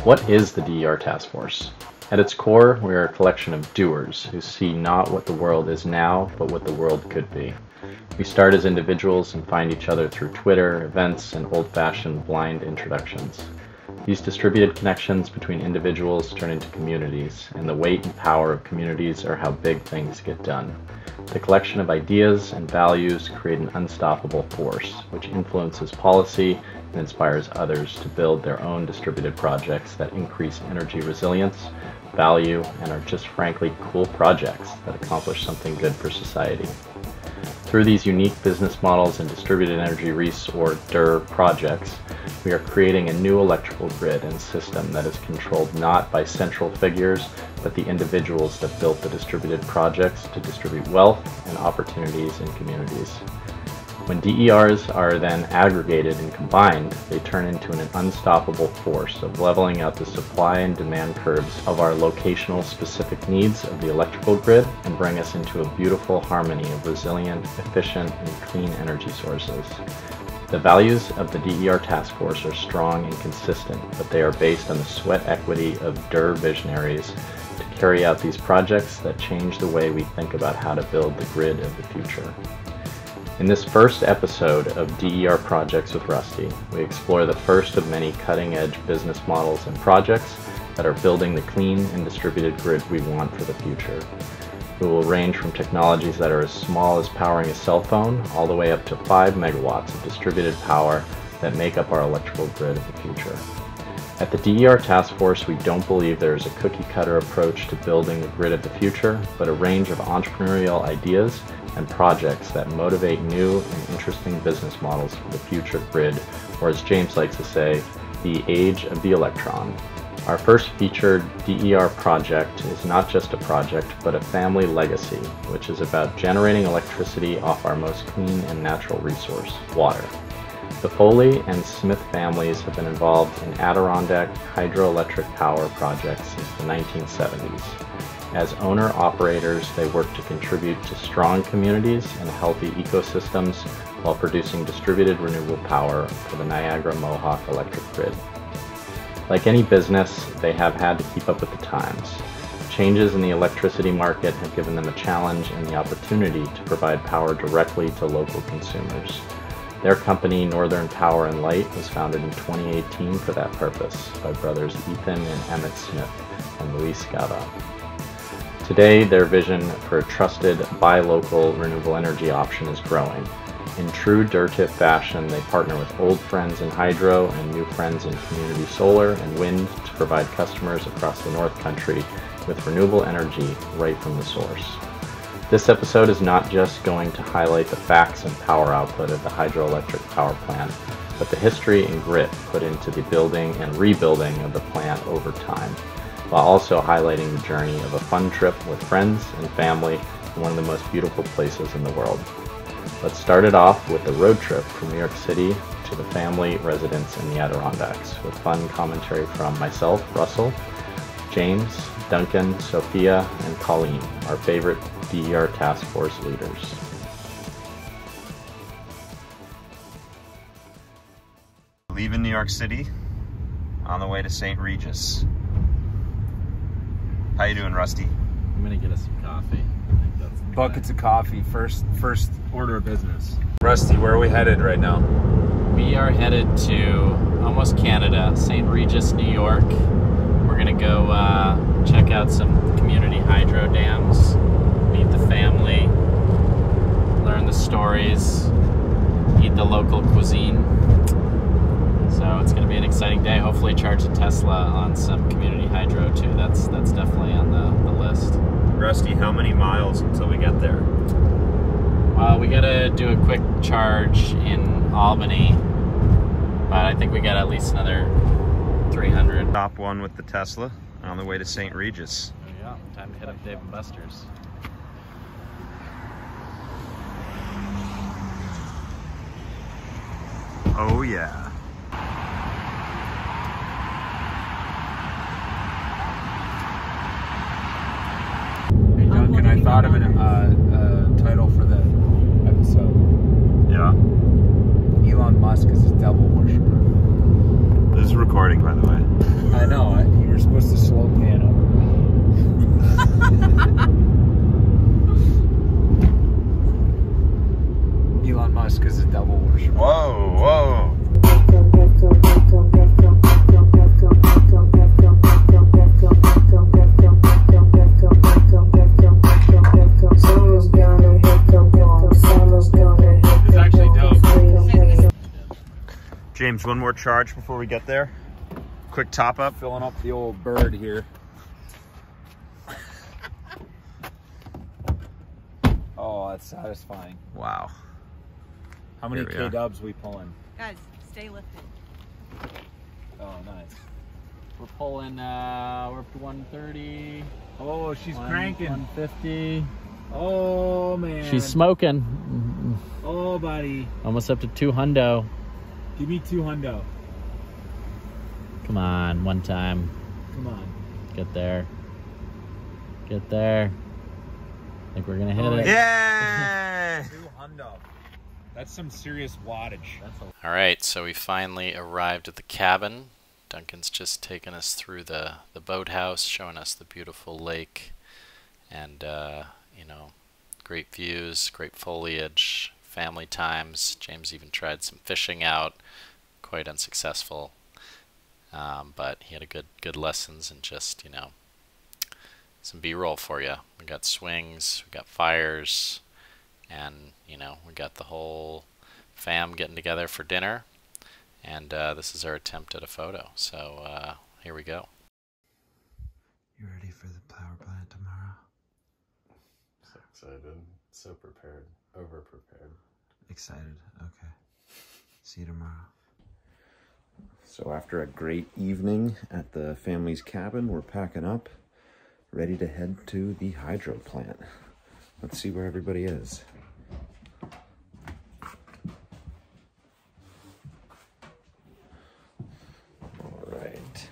What is the DER Task Force? At its core, we are a collection of doers who see not what the world is now, but what the world could be. We start as individuals and find each other through Twitter, events, and old-fashioned blind introductions. These distributed connections between individuals turn into communities, and the weight and power of communities are how big things get done. The collection of ideas and values create an unstoppable force, which influences policy and inspires others to build their own distributed projects that increase energy resilience, value, and are just frankly cool projects that accomplish something good for society. Through these unique business models and distributed energy or DER projects, we are creating a new electrical grid and system that is controlled not by central figures, but the individuals that built the distributed projects to distribute wealth and opportunities in communities. When DERs are then aggregated and combined, they turn into an unstoppable force of leveling out the supply and demand curves of our locational specific needs of the electrical grid and bring us into a beautiful harmony of resilient, efficient, and clean energy sources. The values of the DER Task Force are strong and consistent, but they are based on the sweat equity of DER visionaries to carry out these projects that change the way we think about how to build the grid of the future. In this first episode of DER Projects with Rusty, we explore the first of many cutting-edge business models and projects that are building the clean and distributed grid we want for the future. We will range from technologies that are as small as powering a cell phone all the way up to 5 megawatts of distributed power that make up our electrical grid of the future. At the DER Task Force, we don't believe there is a cookie-cutter approach to building the grid of the future, but a range of entrepreneurial ideas and projects that motivate new and interesting business models for the future grid, or as James likes to say, the age of the electron. Our first featured DER project is not just a project, but a family legacy, which is about generating electricity off our most clean and natural resource, water. The Foley and Smith families have been involved in Adirondack hydroelectric power projects since the 1970s. As owner-operators, they work to contribute to strong communities and healthy ecosystems while producing distributed renewable power for the Niagara-Mohawk electric grid. Like any business, they have had to keep up with the times. Changes in the electricity market have given them a challenge and the opportunity to provide power directly to local consumers. Their company, Northern Power and Light, was founded in 2018 for that purpose by brothers Ethan and Emmett Smith and Luis Gava. Today, their vision for a trusted, buy local renewable energy option is growing. In true DER-tip fashion, they partner with old friends in hydro and new friends in community solar and wind to provide customers across the North Country with renewable energy right from the source. This episode is not just going to highlight the facts and power output of the hydroelectric power plant, but the history and grit put into the building and rebuilding of the plant over time, while also highlighting the journey of a fun trip with friends and family in one of the most beautiful places in the world. Let's start it off with a road trip from New York City to the family residence in the Adirondacks, with fun commentary from myself, Russell, James, Duncan, Sophia, and Colleen, our favorite DER Task Force leaders. Leaving New York City, on the way to St. Regis. How you doing, Rusty? I'm gonna get us some coffee. Buckets of coffee, first order of business. Rusty, where are we headed right now? We are headed to almost Canada, St. Regis, New York. We're gonna go check out some community hydro dams, meet the family, learn the stories, eat the local cuisine. So it's gonna be an exciting day. Hopefully charge a Tesla on some community hydro too. That's definitely on the list. Rusty, how many miles until we get there? Well, we gotta do a quick charge in Albany, but I think we got at least another 300. Top one with the Tesla on the way to St. Regis. There you go. Time to hit up Dave & Buster's. Oh yeah. Hey Duncan, I thought of a title for the episode. Yeah. Elon Musk is a devil worshiper. This is recorded. recording, by the way. I know. You were supposed to slow pan over. Elon Musk is a devil worshiper. Whoa, whoa. It's actually dope. James, one more charge before we get there. Quick top up. Filling up the old bird here. Oh, that's satisfying. Wow. How many Here we are. K-dubs we pulling? Guys, stay lifted. Oh, nice. We're pulling, we're up to 130. Oh, she's cranking. 150. Oh, man. She's smoking. Oh, buddy. Almost up to 200. Give me 200. Come on, one time. Come on. Get there. Get there. I think we're gonna hit it. Yay! 200. That's some serious wattage. All right, so we finally arrived at the cabin. Duncan's just taken us through the boathouse, showing us the beautiful lake, and you know, great views, great foliage, family times. James even tried some fishing out, quite unsuccessful, but he had a good lessons and just, you know, some B-roll for you. We got swings, we got fires, and you know, we got the whole fam getting together for dinner, and this is our attempt at a photo. So here we go. You ready for the power plant tomorrow? So excited, so prepared, over prepared. Excited. Okay. See you tomorrow. So after a great evening at the family's cabin, we're packing up, ready to head to the hydro plant. Let's see where everybody is. All right.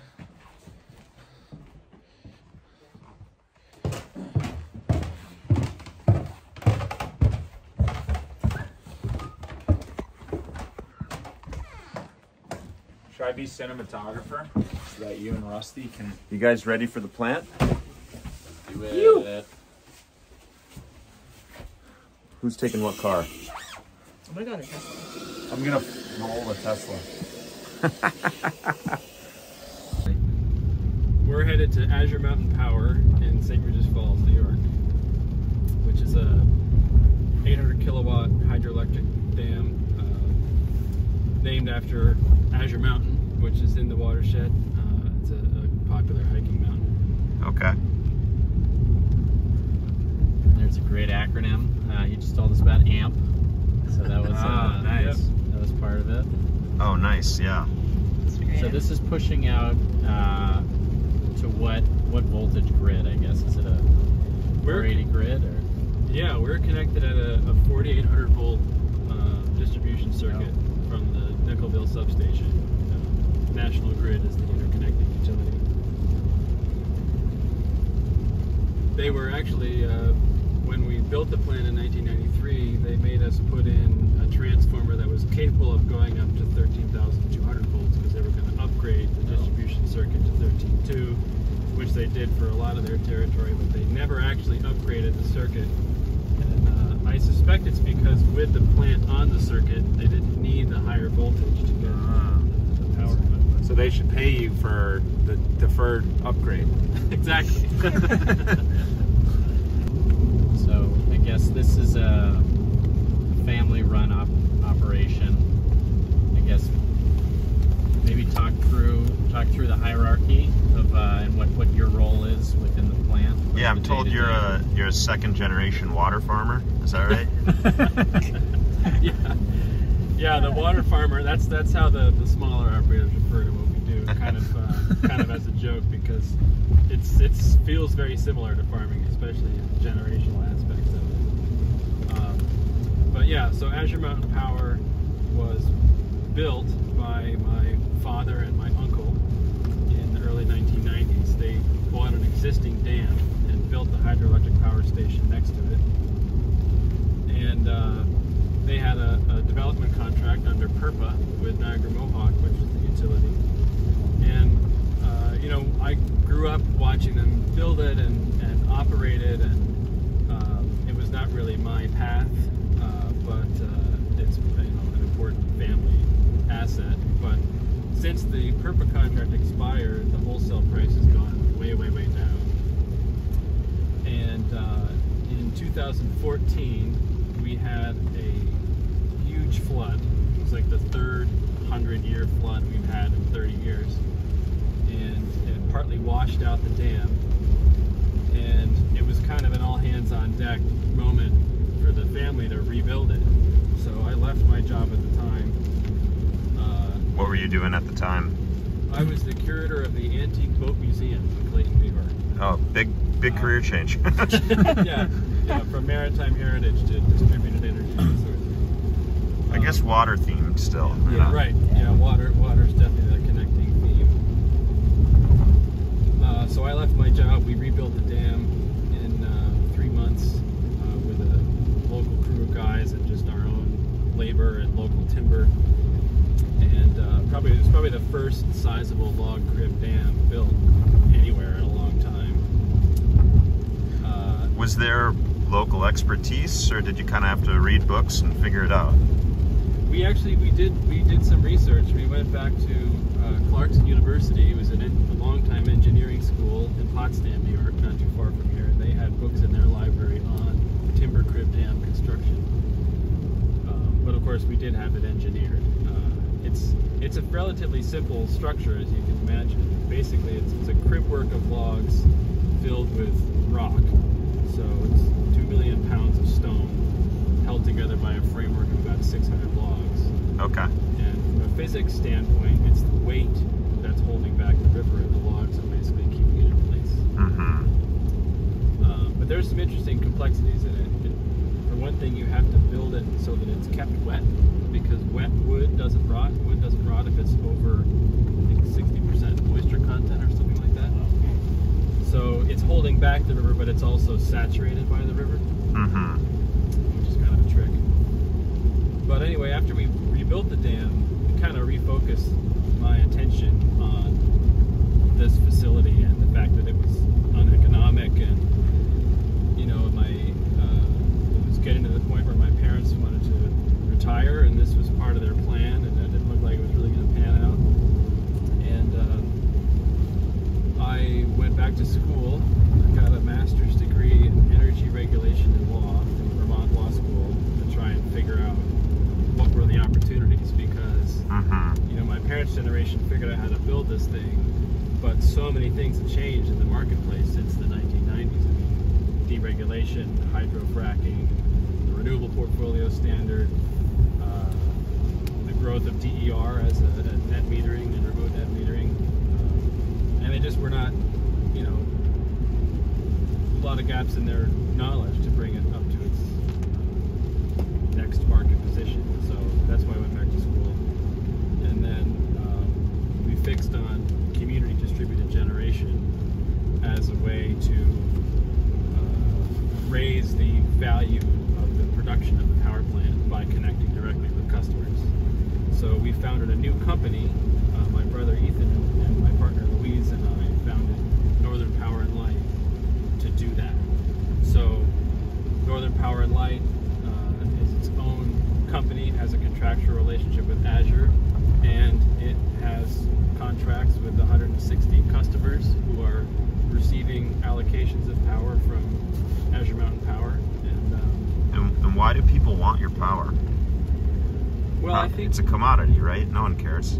Should I be cinematographer so that you and Rusty can... You guys ready for the plant? Do it. Who's taking what car? Oh my god, a Tesla. I'm gonna roll a Tesla. We're headed to Azure Mountain Power in St. Regis Falls, New York, which is a 800 kilowatt hydroelectric dam named after Azure Mountain, which is in the watershed. It's a popular hiking mountain. Okay. There's a great acronym. He just told us about AMP, so that was nice. Yep, that was part of it. Oh, nice. Yeah. So this is pushing out to what voltage grid? I guess is it a 480 grid or? Yeah, we're connected at a 4800 volt distribution circuit from the Nickelville substation. National Grid is the interconnecting utility. They were actually, when we built the plant in 1993, they made us put in a transformer that was capable of going up to 13,200 volts because they were going to upgrade the distribution circuit to 13.2, which they did for a lot of their territory, but they never actually upgraded the circuit. And I suspect it's because with the plant on the circuit, they didn't need the higher voltage to get the power. So they should pay you for the deferred upgrade. Exactly. So I guess this is a family-run operation. I guess maybe talk through the hierarchy of and what your role is within the plant. Yeah, I'm told you're a second generation water farmer. Is that right? Yeah, the water farmer. That's how the smaller operators refer to what we do, kind of as a joke, because it feels very similar to farming, especially in the generational aspects of it. But yeah, so Azure Mountain Power was built by my father and my uncle in the early 1990s. They bought an existing dam and built the hydroelectric power station next to it. And they had a development contract under PERPA with Niagara-Mohawk, which is the utility. And you know, I grew up watching them build it and operate it, and it was not really my path, but it's, you know, an important family asset. But since the PERPA contract expired, the wholesale price has gone way, way, way down. And in 2014, we had a huge flood. It was like the third 100-year flood we've had in 30 years. And it partly washed out the dam. And it was kind of an all-hands-on-deck moment for the family to rebuild it. So I left my job at the time. What were you doing at the time? I was the curator of the Antique Boat Museum in Clayton, New York. Oh, big career change. yeah, from maritime heritage to distributed energy resources. I guess water themed still. Yeah, right. Yeah, water's definitely the connecting theme. So I left my job. We rebuilt the dam in 3 months with a local crew of guys and just our own labor and local timber. And it was probably the first sizable log crib dam built anywhere in a long time. Was there local expertise, or did you kind of have to read books and figure it out? We did some research. We went back to Clarkson University. It was a long-time engineering school in Potsdam, New York, not too far from here. They had books in their library on timber crib dam construction. But of course, we did have it engineered. It's a relatively simple structure, as you can imagine. Basically, it's a crib work of logs filled with rock. So it's 2 million pounds of stone held together by a framework of about 600 logs. Okay. And from a physics standpoint, it's the weight that's holding back the river, and the logs are basically keeping it in place. Mm-hmm. But there's some interesting complexities in it. For one thing, you have to build it so that it's kept wet, because wet wood doesn't rot. Wood doesn't rot if it's over, I think, 60% moisture content or something like that. So it's holding back the river, but it's also saturated by the river, which is kind of a trick. But anyway, after we rebuilt the dam, we kind of refocused my attention on this facility and the fact that it was uneconomic, and you know, it was getting to the point where my parents wanted to retire, and this was part of their plan, and it didn't look like it was really going to pan out. And I went back to school. I got a master's degree in energy regulation and law from Vermont Law School to try and figure out what were the opportunities, because you know, my parents' generation figured out how to build this thing, but so many things have changed in the marketplace since the 1990s. I mean, deregulation, hydrofracking, the renewable portfolio standard, the growth of DER as a net metering and remote net metering, and they just were not, you know, a lot of gaps in their knowledge to bring it up to its next market position. So that's why I went back to school. And then we fixed on community distributed generation as a way to raise the value of the production of the power plant by connecting directly with customers. So we founded a new company. My brother Ethan and my partner Louise and I founded Northern Power and Light to do that. So Northern Power and Light is its own company. It has a contractual relationship with Azure, and it has contracts with 160 customers who are receiving allocations of power from Azure Mountain Power. And why do people want your power? Well, I think it's a commodity, right? No one cares.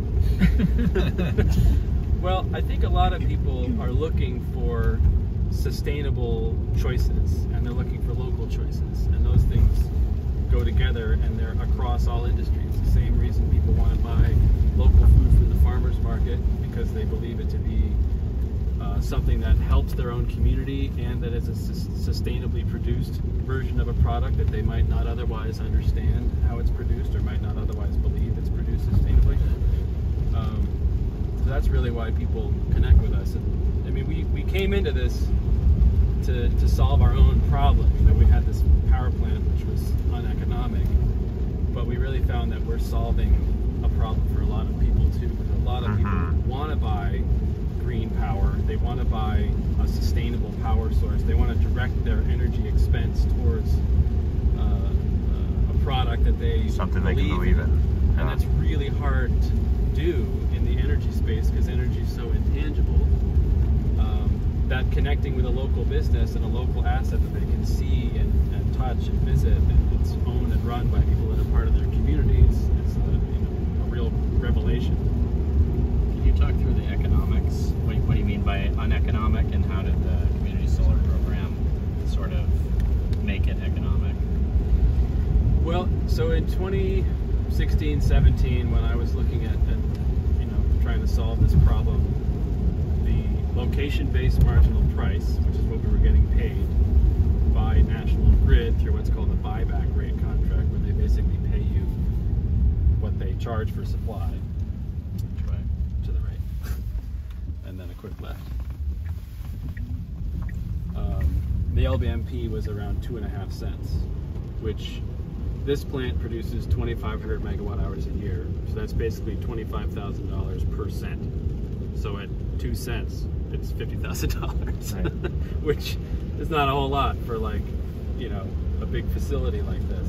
Well, I think a lot of people are looking for sustainable choices, and they're looking for local choices, and those things go together, and they're across all industries. The same reason people want to buy local food from the farmer's market, because they believe it to be something that helps their own community, and that is a sustainably produced version of a product that they might not otherwise understand how it's produced, or might not otherwise believe it's produced sustainably. So that's really why people connect with us. And I mean, we came into this to solve our own problem. You know, we had this power plant which was uneconomic, but we really found that we're solving a problem for a lot of people too. Because a lot of people want to buy green power. They want to buy a sustainable power source. They want to direct their energy expense towards a product that they believe in. Yeah. And that's really hard to do in the energy space because energy is so intangible. That connecting with a local business and a local asset that they can see and touch and visit, and it's owned and run by people that are part of their communities, is a real revelation. Can you talk through the economics? What do you mean by uneconomic, and how did the community solar program sort of make it economic? Well, so in 2016-17, when I was looking at trying to solve this problem, the location-based marginal price, which is what we were getting paid by National Grid through what's called a buyback rate contract, where they basically pay you what they charge for supply. Right to the right, and then a quick left. The NL&P was around 2.5 cents, which this plant produces 2,500 megawatt hours a year, so that's basically $25,000 per cent. So at 2 cents, it's $50,000, right. which is not a whole lot for a big facility like this.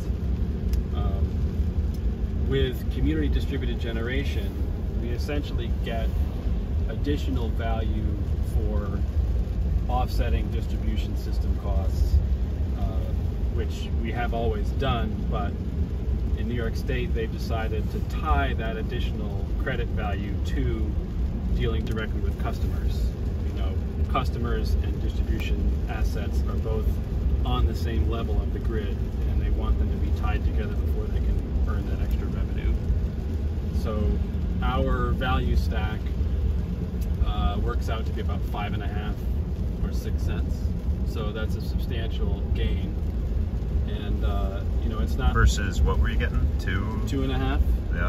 With community distributed generation, we essentially get additional value for offsetting distribution system costs, which we have always done, but in New York State they've decided to tie that additional credit value to dealing directly with customers. Customers and distribution assets are both on the same level of the grid, and they want them to be tied together before they can earn that extra revenue. So our value stack works out to be about 5.5 or 6 cents. So that's a substantial gain. And it's not versus what were you getting? 2.5. Yeah.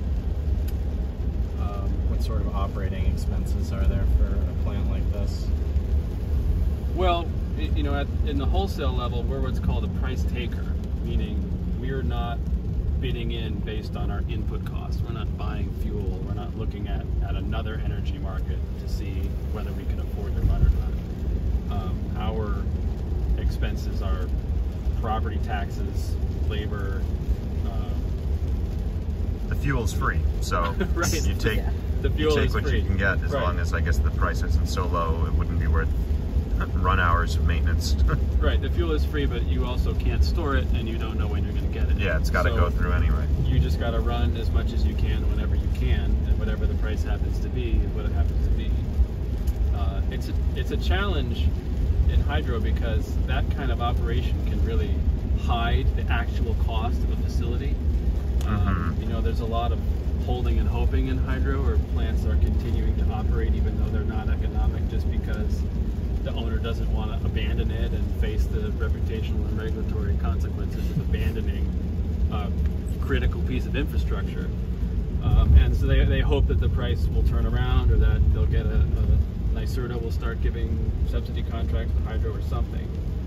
What sort of operating expenses are there for a plant like this? Well, in the wholesale level, we're what's called a price taker, meaning we're not bidding in based on our input costs. We're not buying fuel. We're not looking at another energy market to see whether we can afford to run or not. Our expenses are property taxes, labor. The fuel's free, so right. you take the fuel you take is what free. you can get, as right. long as I guess the price isn't so low, it wouldn't be worth run hours of maintenance. Right, the fuel is free, but you also can't store it, and you don't know when you're going to get it. Yeah, it's got to go through anyway. You just got to run as much as you can whenever you can, and whatever the price happens to be is what it happens to be. It's a challenge in hydro because that kind of operation can really hide the actual cost of a facility. There's a lot of holding and hoping in hydro, where plants are continuing to operate even though they're not economic, just because the owner doesn't want to abandon it and face the reputational and regulatory consequences of abandoning a critical piece of infrastructure. And so they hope that the price will turn around, or that they'll get a NYSERDA will start giving subsidy contracts to hydro or something.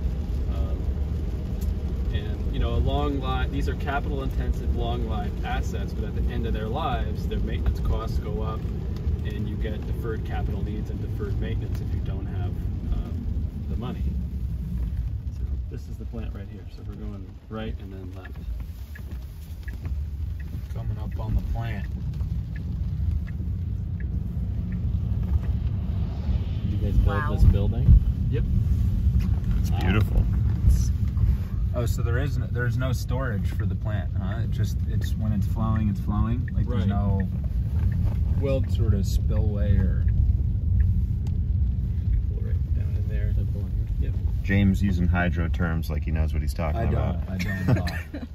A long life, these are capital intensive, long life assets, but at the end of their lives, their maintenance costs go up, and you get deferred capital needs and deferred maintenance if you don't have the money. So this is the plant right here. So we're going right and then left. Coming up on the plant. You guys build this building? Yep. It's beautiful. Oh, so there's no storage for the plant, huh? It's when it's flowing, Like right. There's no sort of spillway or. Pull right down in there. Yep. James using hydro terms like he knows what he's talking about. I don't at all.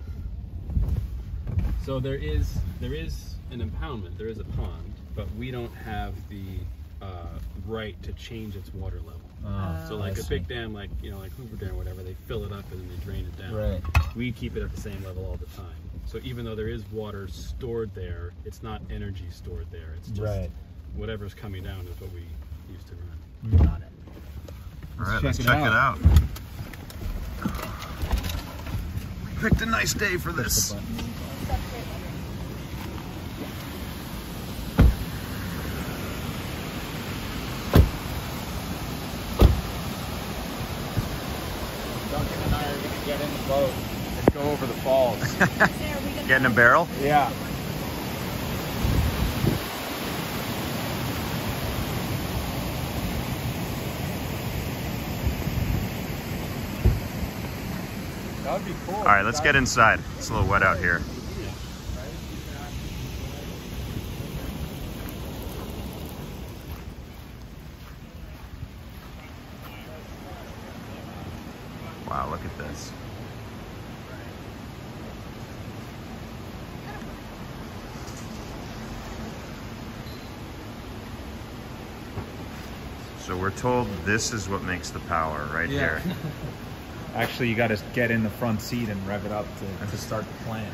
So there is an impoundment. There is a pond, but we don't have the right to change its water level. So like a big dam, like Hoover Dam or whatever, they fill it up and then they drain it down. Right. We keep it at the same level all the time. So even though there is water stored there, it's not energy stored there. It's just whatever's coming down is what we use to run. Got it. All right, let's check it out. Picked a nice day for this. go over the falls. Get in a barrel? Yeah. That would be cool. All right, let's get inside. It's a little wet out here. Wow, look at this. So we're told this is what makes the power right here. Actually, you got to get in the front seat and rev it up to start the plant.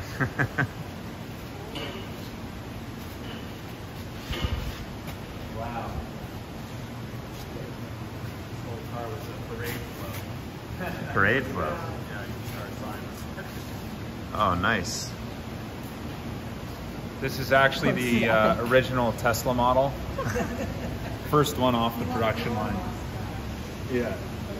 Wow. This whole car was a parade flow. Parade flow. Yeah, you can start flying. Oh, nice. This is actually the original Tesla model. First one off the production line. Yeah.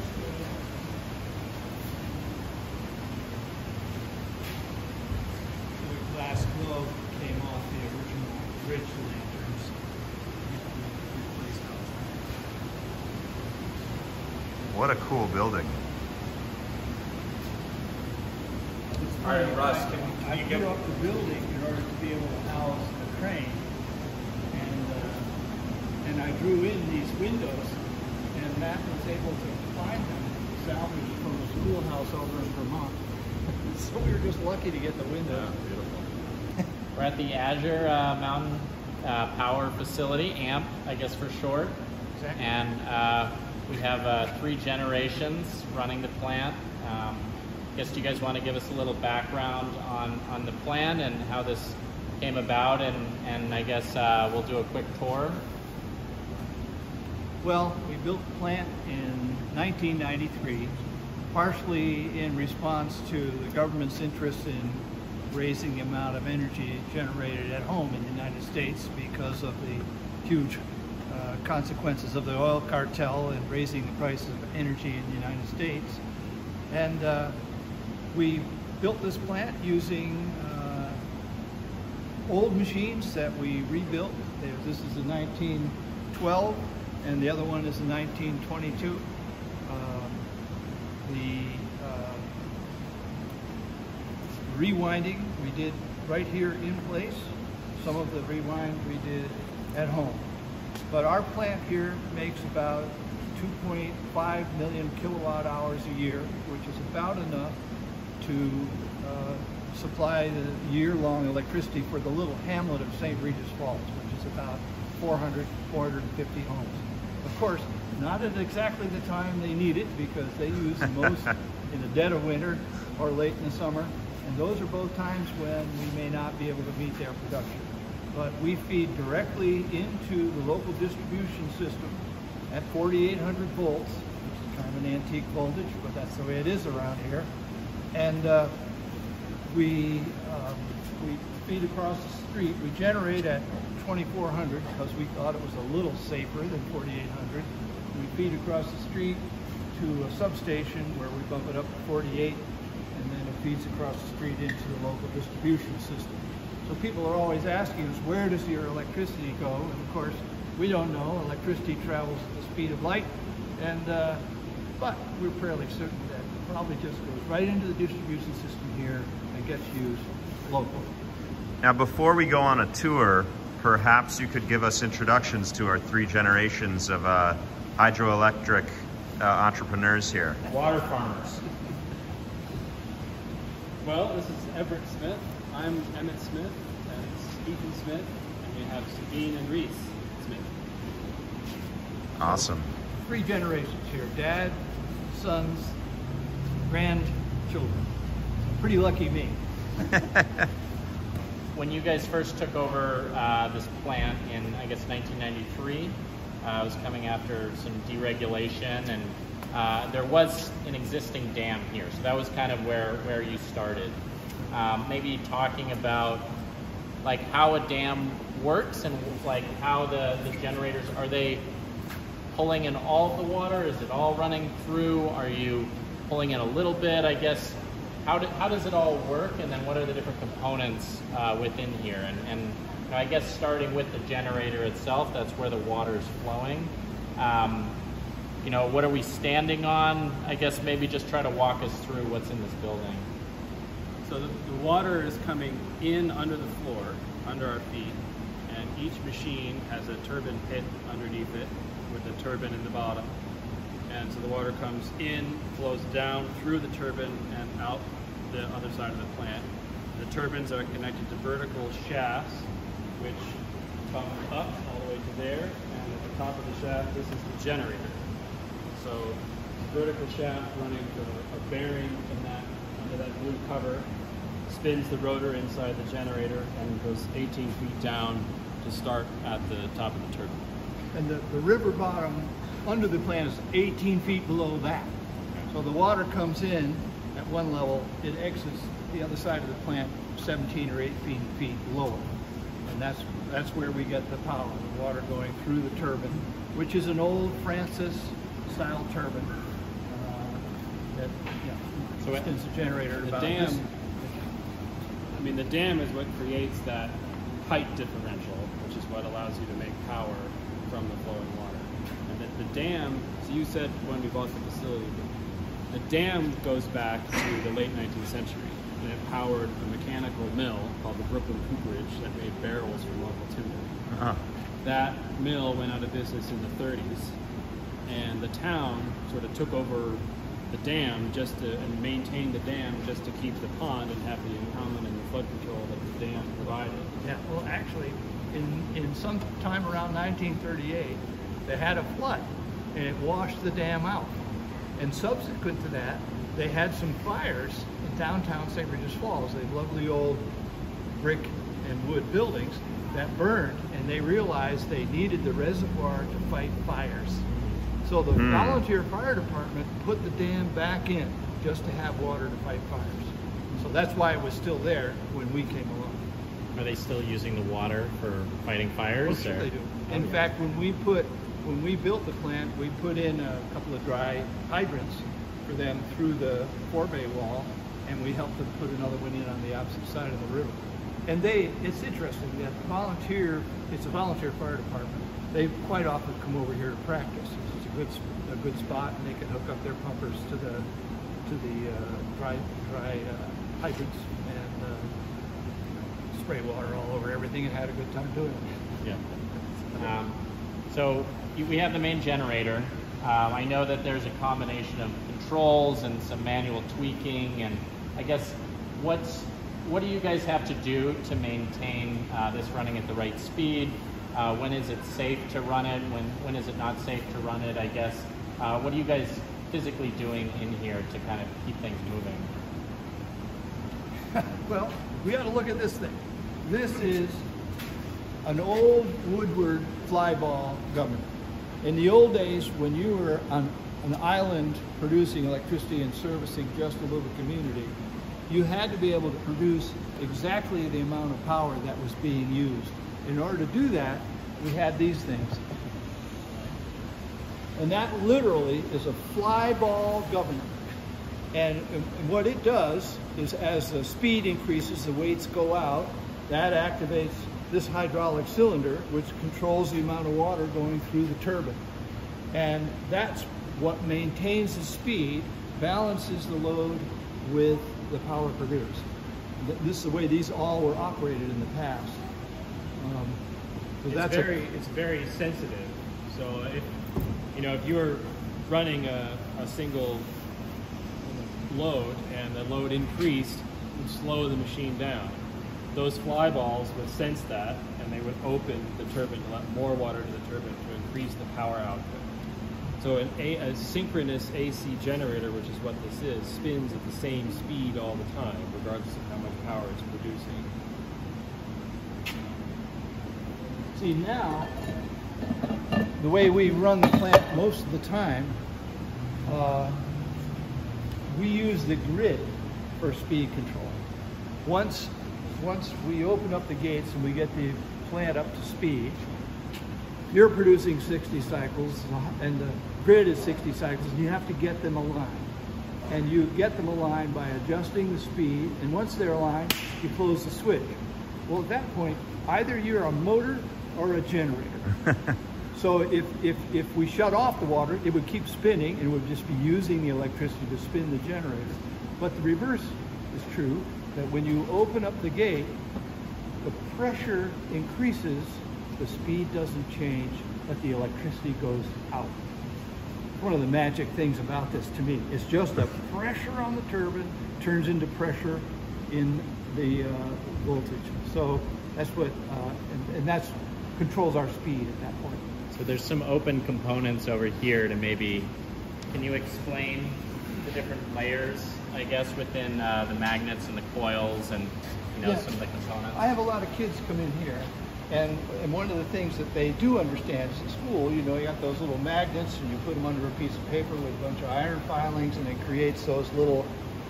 The glass globe came off the original bridge lanterns. What a cool building. All right, Russ, I blew up the building in order to be able to house the crane. And I drew in these windows, and Matt was able to find them salvaged from a schoolhouse over in Vermont. So we were just lucky to get the windows. Yeah, beautiful. We're at the Azure Mountain Power Facility, AMP, I guess for short. Exactly. And we have 3 generations running the plant. I guess do you guys want to give us a little background on the plan and how this came about, and I guess we'll do a quick tour. Well, we built the plant in 1993, partially in response to the government's interest in raising the amount of energy generated at home in the United States because of the huge consequences of the oil cartel and raising the prices of energy in the United States. And we built this plant using old machines that we rebuilt. This is a 1912. And the other one is in 1922. The rewinding we did right here in place. Some of the rewind we did at home. But our plant here makes about 2.5 million kilowatt hours a year, which is about enough to supply the year-long electricity for the little hamlet of St. Regis Falls, which is about 450 homes. Of course, not at exactly the time they need it, because they use the most in the dead of winter or late in the summer, and those are both times when we may not be able to meet their production. But we feed directly into the local distribution system at 4,800 volts, which is kind of an antique voltage, but that's the way it is around here. And we feed across the street. We generate at 2,400 because we thought it was a little safer than 4,800. We feed across the street to a substation where we bump it up to 48, and then it feeds across the street into the local distribution system. So people are always asking us, where does your electricity go? And of course, we don't know. Electricity travels at the speed of light, and but we're fairly certain that it probably just goes right into the distribution system here and gets used locally. Now, before we go on a tour, perhaps you could give us introductions to our 3 generations of hydroelectric entrepreneurs here. Water farmers. Well, this is Everett Smith. I'm Emmett Smith. That's Ethan Smith. And we have Sabine and Reese Smith. Awesome. 3 generations here: dad, sons, grandchildren. Pretty lucky me. When you guys first took over this plant in, I guess, 1993, it was coming after some deregulation, and there was an existing dam here, so that was kind of where you started. Maybe talking about like how a dam works and like how the generators, are they pulling in all of the water? Is it all running through? Are you pulling in a little bit? I guess how does it all work, and then what are the different components within here? And I guess starting with the generator itself, that's where the water is flowing. You know, what are we standing on? I guess maybe just try to walk us through what's in this building. So the water is coming in under the floor, under our feet, and each machine has a turbine pit underneath it with a turbine in the bottom. And so the water comes in, flows down through the turbine and out the other side of the plant. The turbines are connected to vertical shafts, which come up all the way to there, and at the top of the shaft, this is the generator. So the vertical shaft running a bearing in that, under that blue cover, spins the rotor inside the generator and goes 18 feet down to start at the top of the turbine. And the river bottom under the plant is 18 feet below that. So the water comes in at one level, it exits the other side of the plant 17 or 18 feet lower. And that's where we get the power, the water going through the turbine, which is an old Francis style turbine that so spins the generator. The dam, I mean, the dam is what creates that height differential, which is what allows you to make power from the flowing water. And the dam, so you said when we bought the facility, the dam goes back to the late 19th century, and it powered a mechanical mill called the Brooklyn Cooperage that made barrels for local timber. That mill went out of business in the 30s, and the town sort of took over the dam and maintained the dam just to keep the pond and have the impoundment and the flood control that the dam provided. Yeah, well, actually, in some time around 1938, they had a flood, and it washed the dam out. And subsequent to that, they had some fires in downtown St. Regis Falls. They have lovely old brick and wood buildings that burned, and they realized they needed the reservoir to fight fires. So the volunteer fire department put the dam back in just to have water to fight fires. So that's why it was still there when we came along. Are they still using the water for fighting fires? Well, sure they do. In fact, when we built the plant, we put in a couple of dry hydrants for them through the forebay wall, and we helped them put another one in on the opposite side of the river. And it's interesting that it's a volunteer fire department. They quite often come over here to practice. It's a good spot, and they can hook up their pumpers to the dry hydrants and spray water all over everything, and had a good time doing it. Yeah. So we have the main generator. I know that there's a combination of controls and some manual tweaking, and I guess what do you guys have to do to maintain this running at the right speed? When is it safe to run it? When is it not safe to run it, I guess? What are you guys physically doing in here to kind of keep things moving? Well, we got to look at this thing. This is an old Woodward flyball governor. In the old days, when you were on an island producing electricity and servicing just a little community, you had to be able to produce exactly the amount of power that was being used. In order to do that, we had these things. And that literally is a flyball governor. And what it does is, as the speed increases, the weights go out, that activates this hydraulic cylinder, which controls the amount of water going through the turbine. And that's what maintains the speed, balances the load with the power produced. This is the way these all were operated in the past. So it's very sensitive. So if you were running a single load and the load increased, it would slow the machine down. Those fly balls would sense that, and they would open the turbine to let more water to the turbine to increase the power output. So a synchronous AC generator, which is what this is, spins at the same speed all the time, regardless of how much power it's producing. See, now, the way we run the plant most of the time, we use the grid for speed control. Once we open up the gates and we get the plant up to speed, you're producing 60 cycles and the grid is 60 cycles, and you have to get them aligned. and you get them aligned by adjusting the speed, and once they're aligned, you close the switch. Well, at that point, either you're a motor or a generator. So if we shut off the water, it would keep spinning and it would just be using the electricity to spin the generator. But the reverse is true, that when you open up the gate, the pressure increases, the speed doesn't change, but the electricity goes out. One of the magic things about this to me is just the pressure on the turbine turns into pressure in the voltage. So that's what, and that's controls our speed at that point. So there's some open components over here to maybe, can you explain the different layers, I guess, within the magnets and the coils and, you know, some of the components? I have a lot of kids come in here, and one of the things that they do understand is at school, you know, you got those little magnets and you put them under a piece of paper with a bunch of iron filings and it creates those little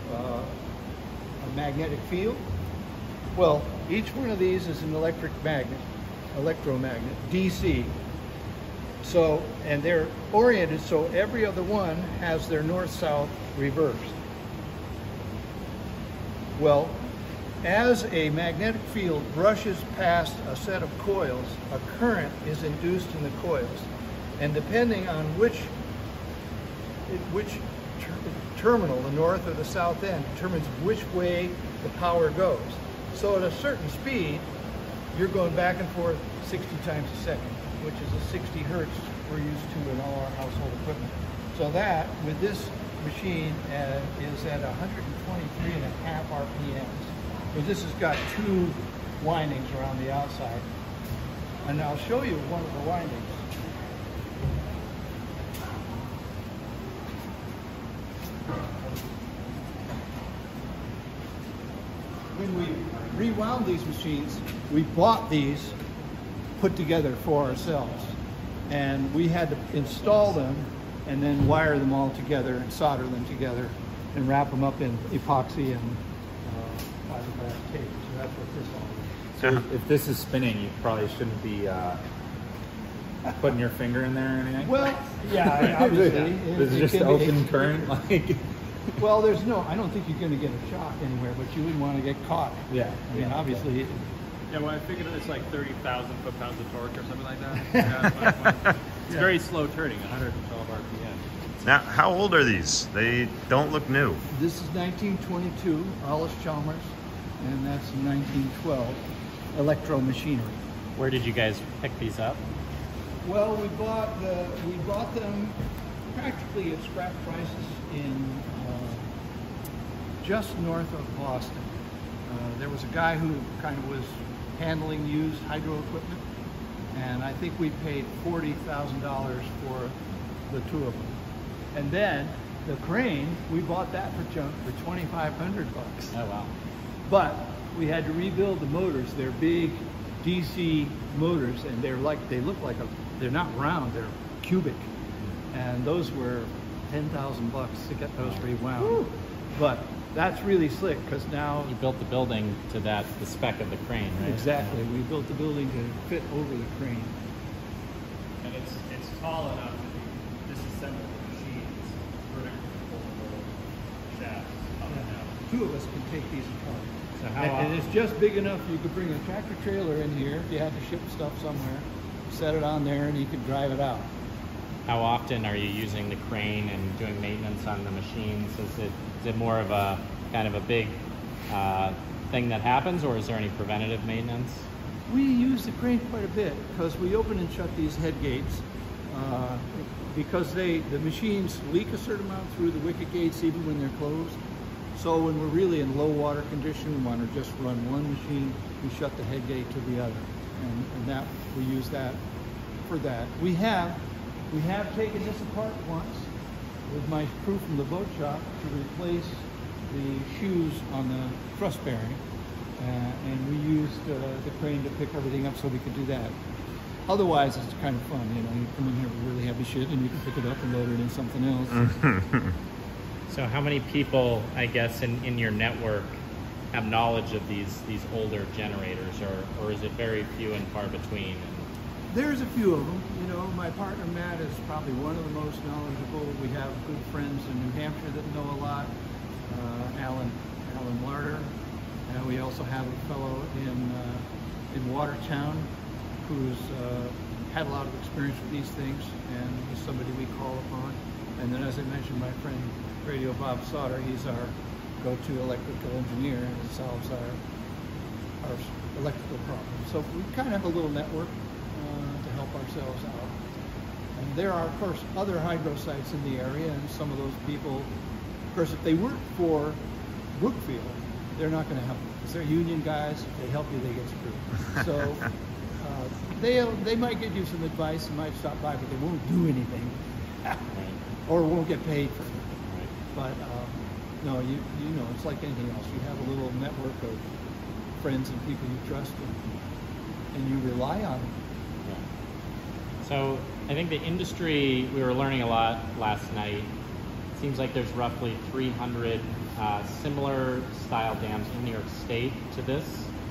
a magnetic field. Well, each one of these is an electromagnet, DC. So, and they're oriented so every other one has their north-south reversed. Well, as a magnetic field brushes past a set of coils, a current is induced in the coils. And depending on which terminal, the north or the south end, determines which way the power goes. So at a certain speed, you're going back and forth 60 times a second, which is a 60 hertz we're used to in all our household equipment. So that, with this machine, is at 123.5 RPMs. But this has got 2 windings around the outside. And I'll show you one of the windings. When we rewound these machines, we bought these put together for ourselves. And we had to install them and then wire them all together and solder them together and wrap them up in epoxy and fiberglass tape. So that's what this all is. So if this is spinning, you probably shouldn't be putting your finger in there or anything? Well, yeah, obviously. This is just open current? Like. Well, there's no, I don't think you're going to get a shock anywhere, but you wouldn't want to get caught. Yeah. I mean, obviously. Yeah, well, I figured it's like 30,000 foot-pounds of torque or something like that. It's very slow turning, 112 RPM. Now, how old are these? They don't look new. This is 1922, Alice Chalmers, and that's 1912, electro machinery. Where did you guys pick these up? Well, we bought them practically at scrap prices in just north of Boston. There was a guy who kind of was handling used hydro equipment, and I think we paid $40,000 for the 2 of them. And then the crane, we bought that for junk for $2,500. Oh wow! But we had to rebuild the motors. They're big DC motors, and they look like they're not round, they're cubic, and those were $10,000 to get those rewound. Woo. But that's really slick because now you built the building to the spec of the crane, right? Exactly. Yeah. We built the building to fit over the crane. And it's tall enough to be disassembled machines, vertical shafts. Yeah. 2 of us can take these apart. So and it's just big enough you could bring a tractor trailer in here if you had to ship stuff somewhere, set it on there, and you could drive it out. How often are you using the crane and doing maintenance on the machines? Is it more of a kind of a big thing that happens, or is there any preventative maintenance? We use the crane quite a bit because we open and shut these head gates because the machines leak a certain amount through the wicket gates even when they're closed. So when we're really in low water condition, we want to just run one machine, we shut the head gate to the other, and that we use that for that. We have taken this apart once with my crew from the boat shop to replace the shoes on the thrust bearing, and we used the crane to pick everything up so we could do that. Otherwise, it's kind of fun, you know, you come in here with really heavy shit and you can pick it up and load it in something else. So how many people, I guess, in your network have knowledge of these older generators, or is it very few and far between? There's a few of them. You know, my partner Matt is probably one of the most knowledgeable. We have good friends in New Hampshire that know a lot. Alan Larder. And we also have a fellow in Watertown who's had a lot of experience with these things, and he's somebody we call upon. And then, as I mentioned, my friend Radio Bob Sauter, he's our go-to electrical engineer, and he solves our electrical problems. So we kind of have a little network to help ourselves out. And there are, of course, other hydro sites in the area, and some of those people, of course, if they work for Brookfield, they're not going to help you, because they're union guys. If they help you, they get screwed. So they might give you some advice, and might stop by, but they won't do anything, or won't get paid for it. But no, you know, it's like anything else. You have a little network of friends and people you trust, and you rely on them. Yeah. So I think the industry, we were learning a lot last night. It seems like there's roughly 300 similar style dams in New York State to this.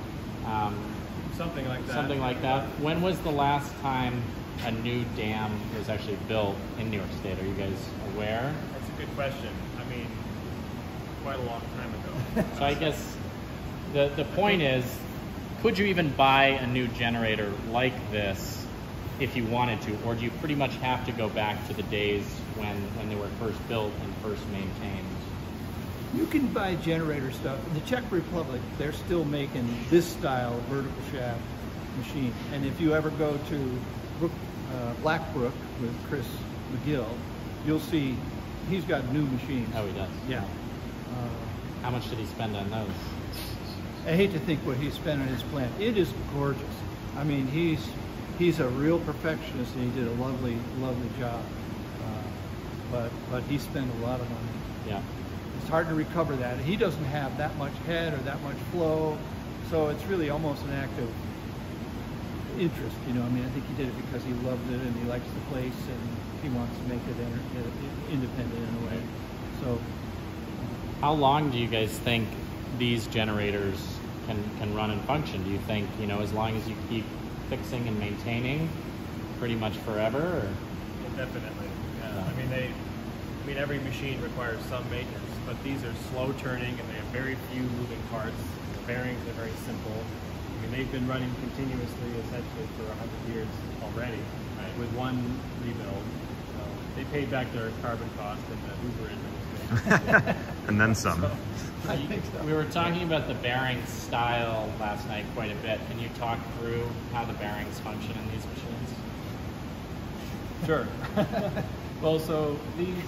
Something like that. Something like that. When was the last time a new dam was actually built in New York State? Are you guys aware? That's a good question. I mean, quite a long time ago. So I guess the point is, could you even buy a new generator like this if you wanted to, or do you pretty much have to go back to the days when they were first built and first maintained? You can buy generator stuff. In the Czech Republic, they're still making this style of vertical shaft machine. And if you ever go to Blackbrook with Chris McGill, you'll see he's got new machines. Oh, he does? Yeah. How much did he spend on those? I hate to think what he spent on his plant. It is gorgeous. I mean, he's a real perfectionist, and he did a lovely job. But he spent a lot of money. Yeah. It's hard to recover that. He doesn't have that much head or that much flow, so it's really almost an act of interest. You know, I mean, I think he did it because he loved it and he likes the place and he wants to make it independent in a way. So, how long do you guys think these generators can run and function? Do you think, you know, as long as you keep fixing and maintaining, pretty much forever? Or? Yeah, definitely. Yeah. I mean, every machine requires some maintenance, but these are slow turning and they have very few moving parts. The bearings are very simple. I mean, they've been running continuously essentially for 100 years already, right, with one rebuild. So they paid back their carbon cost and the Uber industry. And then some. So, I think so. We were talking about the bearing style last night quite a bit. Can you talk through how the bearings function in these machines? sure. Well, so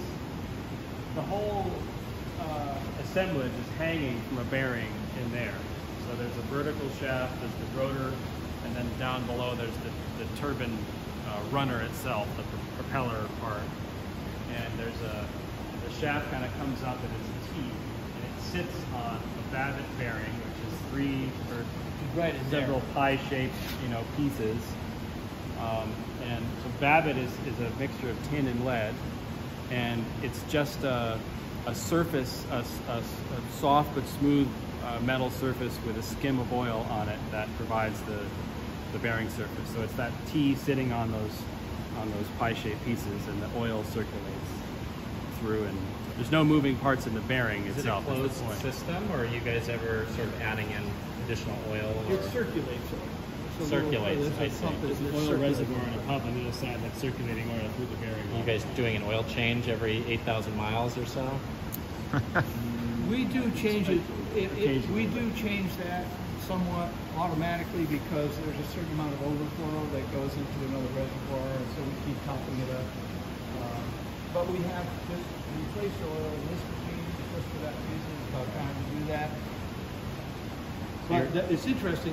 the whole assemblage is hanging from a bearing in there. So there's a vertical shaft, there's the rotor, and then down below there's the turbine runner itself, the propeller part. And there's the shaft kind of comes up and it's a T, and it sits on a Babbitt bearing, which is three or several pie-shaped, you know, pieces. And so Babbitt is a mixture of tin and lead, and it's just a surface, a soft but smooth metal surface with a skim of oil on it that provides the bearing surface. So it's that T sitting on those pie-shaped pieces, and the oil circulates through, and there's no moving parts in the bearing itself. Is it a closed system, or are you guys ever sort of adding in additional oil? Or? It circulates. Circulates, I see. There's an oil reservoir and a pump on the other side that's circulating oil through the bearing. Are you guys doing an oil change every 8,000 miles or so? We do change it. We do change that somewhat automatically because there's a certain amount of overflow that goes into another reservoir, and so we keep topping it up. But we have just replaced oil in this machine just for that reason. It's about time to do that. But it's interesting.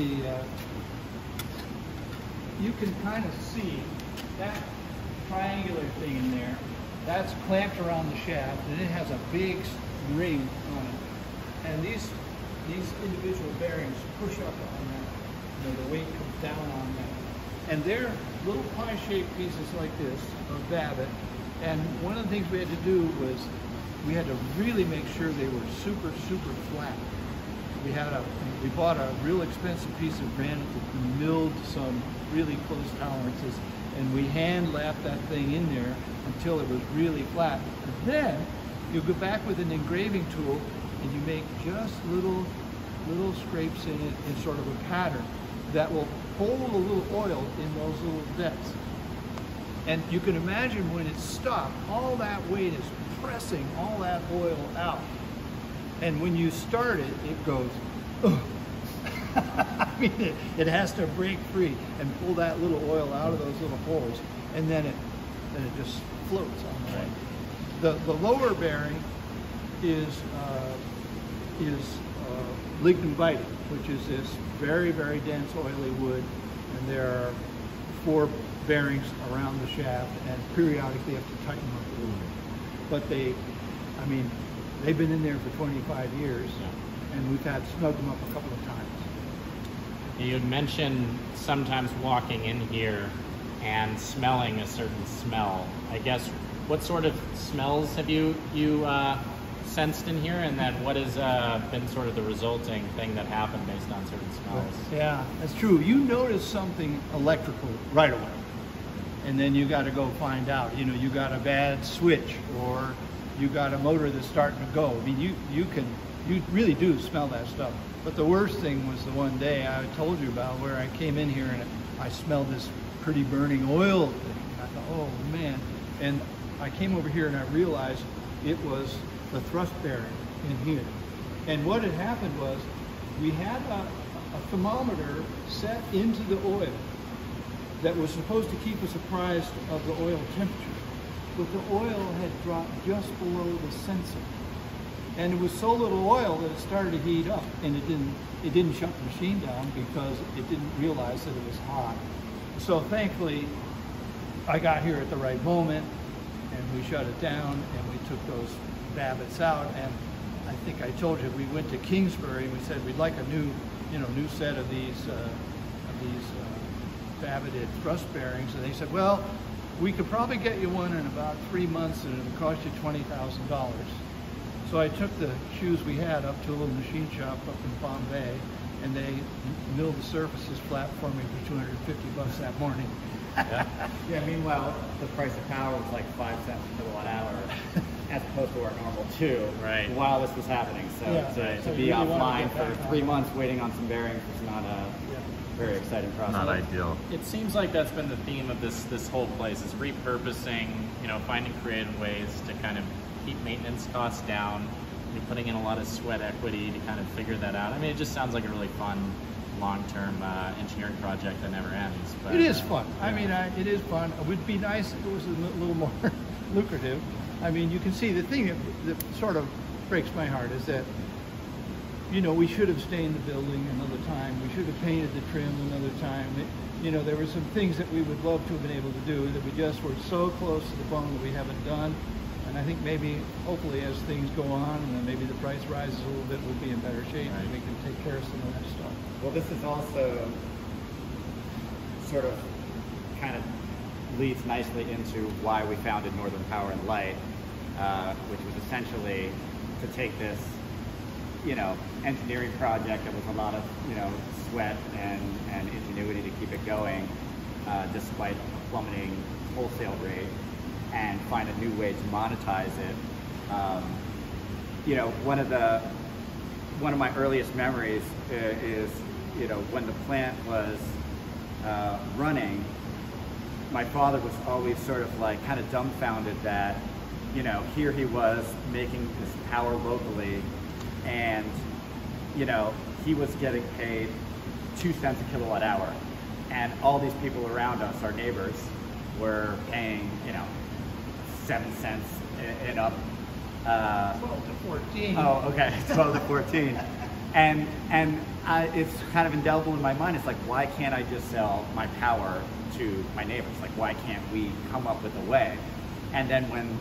You can kind of see that triangular thing in there. That's clamped around the shaft, and it has a big ring on it. And these individual bearings push up on that. You know, the weight comes down on that. And they're little pie-shaped pieces like this of Babbitt. And one of the things we had to do was we had to really make sure they were super, super flat. we bought a real expensive piece of granite that milled some really close tolerances, and we hand lapped that thing in there until it was really flat. And then you go back with an engraving tool and you make just little scrapes in it in sort of a pattern that will hold a little oil in those little depths. And you can imagine when it's stopped, all that weight is pressing all that oil out. And when you start it, it goes, ugh. I mean, it has to break free and pull that little oil out of those little holes, and then it just floats on the way. The lower bearing is lignum vitae, which is this very, very dense oily wood, and there are 4 bearings around the shaft, and periodically you have to tighten them up a little bit. But they've been in there for 25 years, and we've had to snug them up a couple of times. You had mentioned sometimes walking in here and smelling a certain smell. I guess, what sort of smells have you sensed in here, and then what has been sort of the resulting thing that happened based on certain smells? Yeah, that's true. You notice something electrical right away, and then you got to go find out. You know, you got a bad switch, or you got a motor that's starting to go. I mean, you really do smell that stuff. But the worst thing was the one day I told you about, where I came in here and I smelled this pretty burning oil thing. And I thought, oh man. And I came over here and I realized it was the thrust bearing in here. And what had happened was, we had a thermometer set into the oil that was supposed to keep us apprised of the oil temperature. But the oil had dropped just below the sensor. And it was so little oil that it started to heat up, and it didn't shut the machine down because it didn't realize that it was hot. So thankfully, I got here at the right moment, and we shut it down, and we took those Babbitts out. And I think I told you, we went to Kingsbury and we said we'd like a new set of these Babbitted thrust bearings, and they said, well, we could probably get you one in about 3 months, and it'll cost you $20,000. So I took the shoes we had up to a little machine shop up in Bombay, and they milled the surfaces flat for me for $250 that morning. Yeah, meanwhile, the price of power was like 5 cents a kilowatt hour, as opposed to our normal 2, right, while this was happening. So to be offline for 3 months waiting on some bearings was not a very exciting process. Not ideal. It seems like that's been the theme of this whole place, is repurposing, finding creative ways to kind of keep maintenance costs down. You're putting in a lot of sweat equity to kind of figure that out. I mean, it just sounds like a really fun, long-term engineering project that never ends. But, it is fun. I mean, it is fun. It would be nice if it was a little more lucrative. I mean, you can see the thing that sort of breaks my heart is that, we should have stained the building another time. We should have painted the trim another time. There were some things that we would love to have been able to do that we just were so close to the bone that we haven't done. And I think maybe, hopefully, as things go on and then maybe the price rises a little bit, we'll be in better shape, and we can take care of some of that stuff. Well, this is also sort of kind of leads nicely into why we founded Northern Power and Light, which was essentially to take this, engineering project that was a lot of, sweat and ingenuity to keep it going, despite a plummeting wholesale rate, and find a new way to monetize it. One of my earliest memories is, when the plant was running, my father was always sort of like kind of dumbfounded that, here he was making this power locally, and, he was getting paid 2 cents a kilowatt hour, and all these people around us, our neighbors, were paying, 7 cents and up. 12 to 14. Oh, okay, 12 to 14. And it's kind of indelible in my mind. It's like, why can't I just sell my power to my neighbors? Like, why can't we come up with a way? And then when,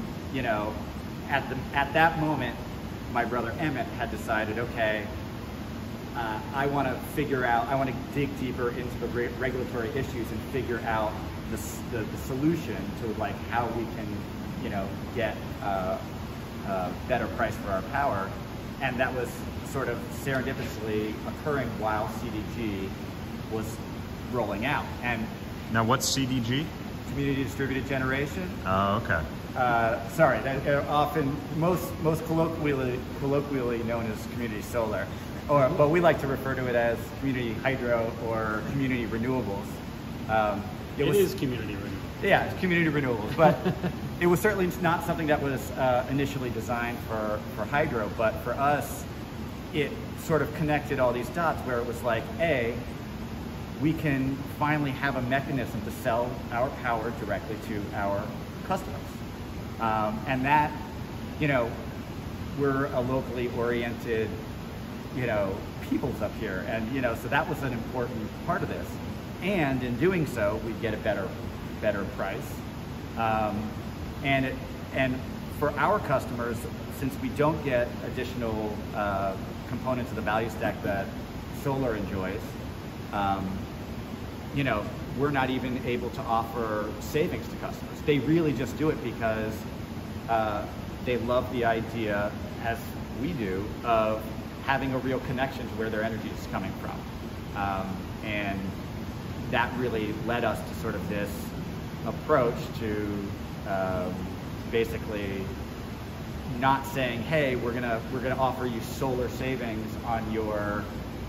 at that moment, my brother Emmett had decided, okay, I want to dig deeper into the regulatory issues and figure out the solution to like how we can, get a better price for our power. And that was sort of serendipitously occurring while CDG was rolling out. And now what's CDG? Community Distributed Generation. Oh, okay. Sorry, they're often, most colloquially known as community solar, but we like to refer to it as community hydro or community renewables. It is community renewables. Yeah, it's community renewables, but it was certainly not something that was initially designed for hydro, but for us, it sort of connected all these dots where it was like, we can finally have a mechanism to sell our power directly to our customers. And that, we're a locally oriented, peoples up here. And, so that was an important part of this. And in doing so, we get a better price. And for our customers, since we don't get additional components of the value stack that solar enjoys, we're not even able to offer savings to customers. They really just do it because they love the idea, as we do, of having a real connection to where their energy is coming from. And that really led us to sort of this approach to basically not saying, hey, we're gonna offer you solar savings on your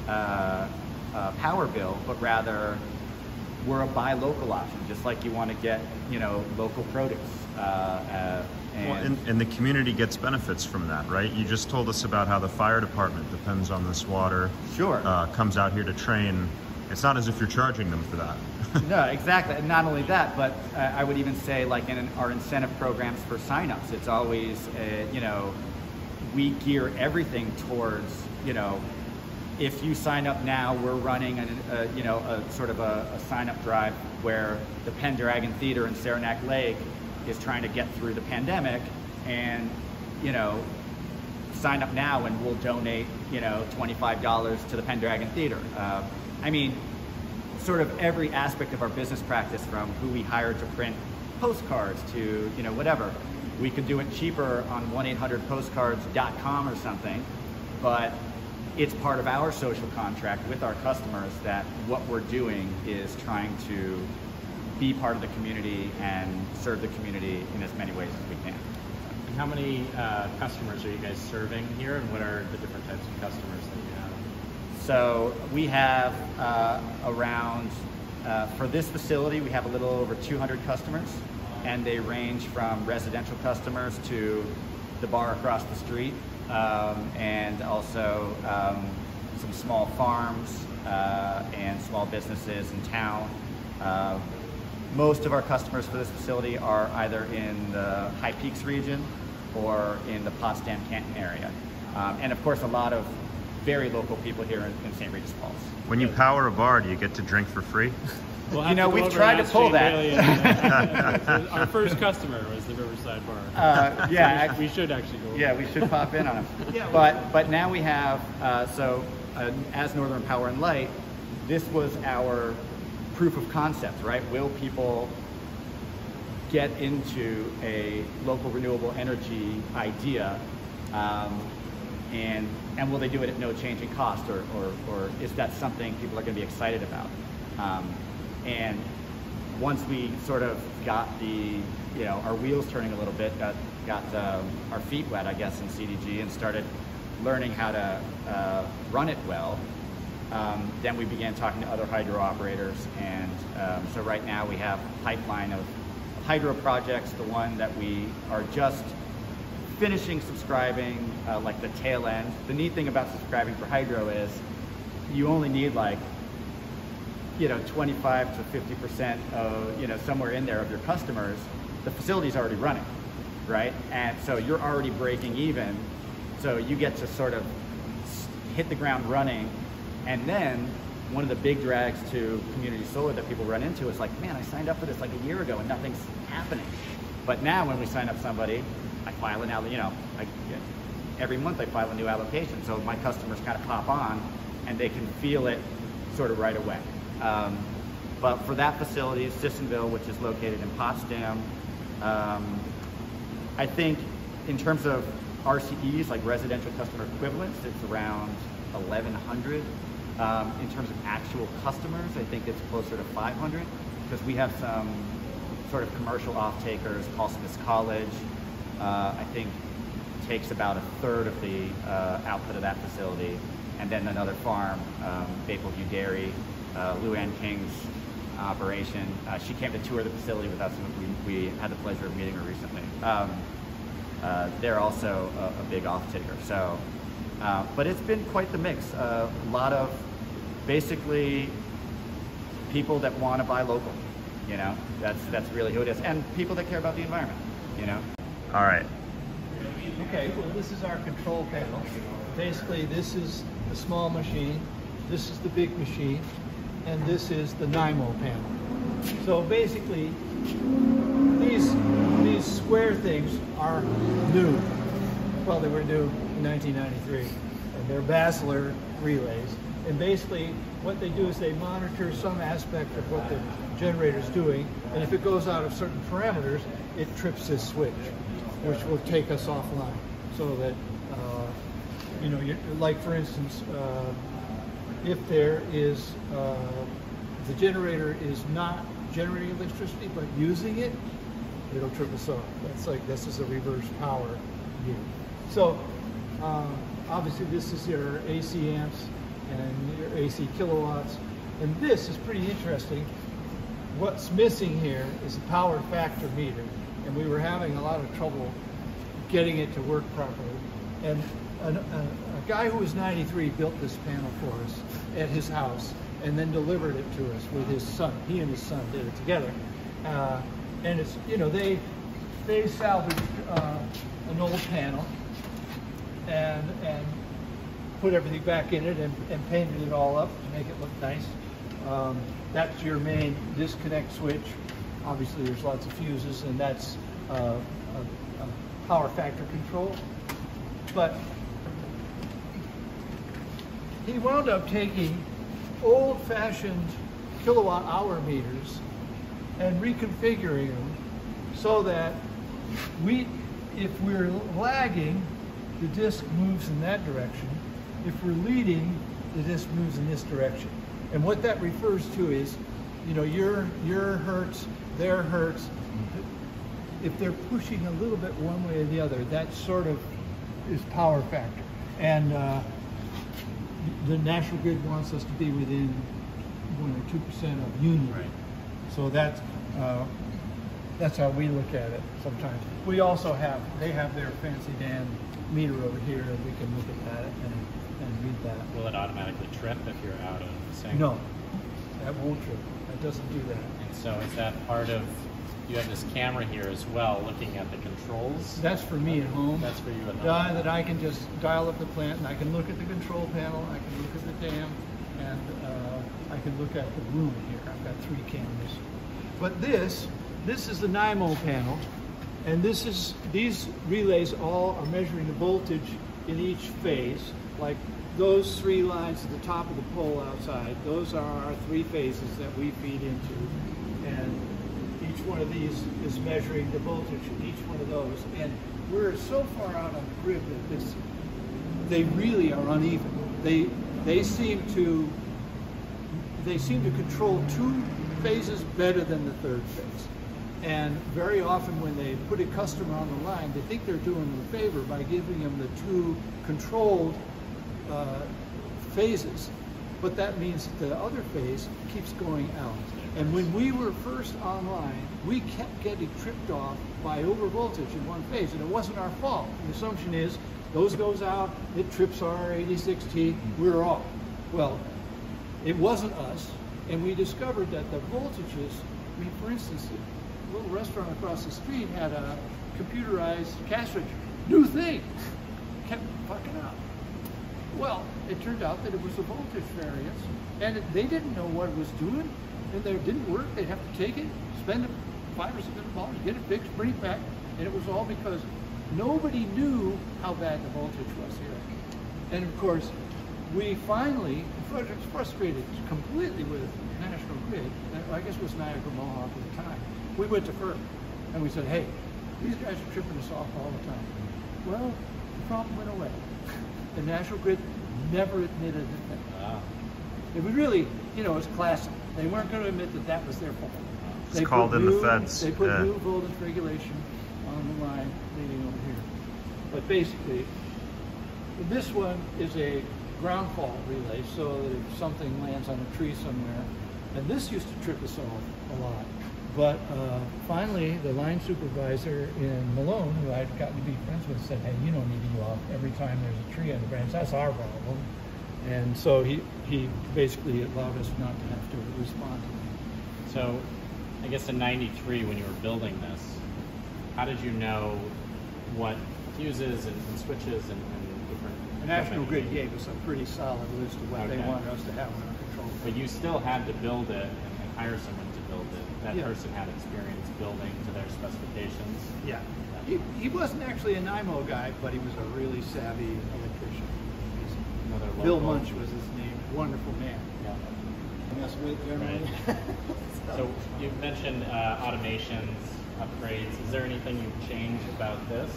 power bill, but rather we're a buy local option, just like you want to get local produce. And the community gets benefits from that, right? You just told us about how the fire department depends on this water. Sure. Comes out here to train. It's not as if you're charging them for that. No, exactly. And not only that, but I would even say, like in our incentive programs for signups, it's always, we gear everything towards, if you sign up now, we're running a sort of a sign-up drive where the Pendragon Theater in Saranac Lake is trying to get through the pandemic, and sign up now and we'll donate $25 to the Pendragon Theater. I mean, sort of every aspect of our business practice, from who we hire to print postcards to whatever. We could do it cheaper on 1-800-postcards.com or something, but it's part of our social contract with our customers that what we're doing is trying to be part of the community and serve the community in as many ways as we can. And how many customers are you guys serving here, and what are the different types of customers that you have? So we have around, for this facility, we have a little over 200 customers, and they range from residential customers to the bar across the street, and also some small farms and small businesses in town. Most of our customers for this facility are either in the High Peaks region or in the Potsdam-Canton area. And of course, a lot of very local people here in St. Regis Falls. When you power a bar, do you get to drink for free? We'll we've tried to pull that. Our first customer was the Riverside Bar. Yeah, we should actually go. Yeah, we should pop in on them. But now we have, as Northern Power and Light, this was our proof of concept, right? Will people get into a local renewable energy idea, and will they do it at no change in cost, or is that something people are going to be excited about? And once we sort of got our wheels turning a little bit, got our feet wet, I guess, in CDG, and started learning how to run it well, then we began talking to other hydro operators, and so right now we have a pipeline of hydro projects. The one that we are just finishing subscribing, like the tail end. The neat thing about subscribing for hydro is you only need 25 to 50% of, somewhere in there of your customers. The facility's already running, right? And so you're already breaking even. So you get to sort of hit the ground running. And then one of the big drags to community solar that people run into is like, man, I signed up for this like a year ago and nothing's happening. But now when we sign up somebody, I file an every month I file a new allocation. So my customers kind of pop on and they can feel it sort of right away. But for that facility, Sissonville, which is located in Potsdam, I think in terms of RCEs, like residential customer equivalents, it's around 1,100. In terms of actual customers, I think it's closer to 500, because we have some sort of commercial off-takers. Paul Smith College, I think, takes about a third of the output of that facility. And then another farm, Mapleview Dairy, Luann King's operation. She came to tour the facility with us, and we had the pleasure of meeting her recently. They're also a big off-taker. So, but it's been quite the mix. A lot of basically people that want to buy local. You know, that's really who it is, and people that care about the environment. You know. All right. Okay, well, this is our control panel. Basically, this is the small machine, this is the big machine, and this is the NIMO panel. So basically, these square things are new. Well, they were new in 1993, and they're Basler relays. And basically, what they do is they monitor some aspect of what the generator's doing, and if it goes out of certain parameters, it trips this switch, which will take us offline, so that you know, like for instance, if there is the generator is not generating electricity but using it, it'll trip us off. That's like, this is a reverse power unit. So obviously this is your AC amps and your AC kilowatts, and this is pretty interesting. What's missing here is a power factor meter, and we were having a lot of trouble getting it to work properly. And a guy who was 93 built this panel for us at his house and then delivered it to us with his son. He and his son did it together. And it's, you know, they salvaged an old panel and put everything back in it and painted it all up to make it look nice. That's your main disconnect switch. Obviously there's lots of fuses, and that's a power factor control. But he wound up taking old-fashioned kilowatt-hour meters and reconfiguring them so that if we're lagging, the disc moves in that direction. If we're leading, the disc moves in this direction. And what that refers to is, you know, your hertz, their hertz. If they're pushing a little bit one way or the other, that sort of is power factor. And the National Grid wants us to be within 1 or 2% of union. Right. So that's how we look at it sometimes. We also they have their fancy Dan meter over here, and we can look at that and read that. Will it automatically trip if you're out of sync? No, that won't trip. It doesn't do that. And so is that part of, you have this camera here as well, looking at the controls? That's for me at home. That's for you at home. That I can just dial up the plant, and I can look at the control panel, I can look at the dam, and I can look at the room here. I've got 3 cameras. But this is the NIMO panel, and these relays all are measuring the voltage in each phase. Like those 3 lines at the top of the pole outside, those are our 3 phases that we feed into. And each one of these is measuring the voltage in each one of those. And we're so far out on the grid that they really are uneven. They seem to control 2 phases better than the 3rd phase. And very often when they put a customer on the line, they think they're doing them a favor by giving them the 2 controlled phases. But that means that the other phase keeps going out. And when we were first online, we kept getting tripped off by overvoltage in one phase, and it wasn't our fault. The assumption is, those goes out, it trips our 86T, we're off. Well, it wasn't us, and we discovered that the voltages, I mean, for instance, a little restaurant across the street had a computerized cash register. New thing, kept fucking up. Well, it turned out that it was a voltage variance, and they didn't know what it was doing, and it didn't work. They'd have to take it, spend $500 or $600, get it fixed, bring it back, and it was all because nobody knew how bad the voltage was here. And of course, we finally, Frederick's frustrated completely with National Grid, I guess it was Niagara-Mohawk at the time. We went to FERC, and we said, hey, these guys are tripping us off all the time. Well, problem went away. The National Grid never admitted it. It was really, you know, it was classic. They weren't going to admit that that was their fault. It's called in the feds. They put new voltage regulation on the line leading over here. But basically, this one is a ground fault relay, so that if something lands on a tree somewhere, and this used to trip us off a lot. But finally, the line supervisor in Malone, who I'd gotten to be friends with, said, hey, you don't need to go off every time there's a tree on the branch. That's our problem. And so he basically allowed us not to have to respond to it. So I guess in '93, when you were building this, how did you know what fuses and switches and different... The National Grid gave us a pretty solid list of what they wanted us to have under control. But you still had to build it and hire someone to build it. That person had experience building to their specifications. Yeah. He wasn't actually a NIMO guy, but he was a really savvy electrician. Bill Munch was his name. Wonderful man. Yeah. Mess with generally. Right. So you mentioned automations, upgrades. Is there anything you've changed about this?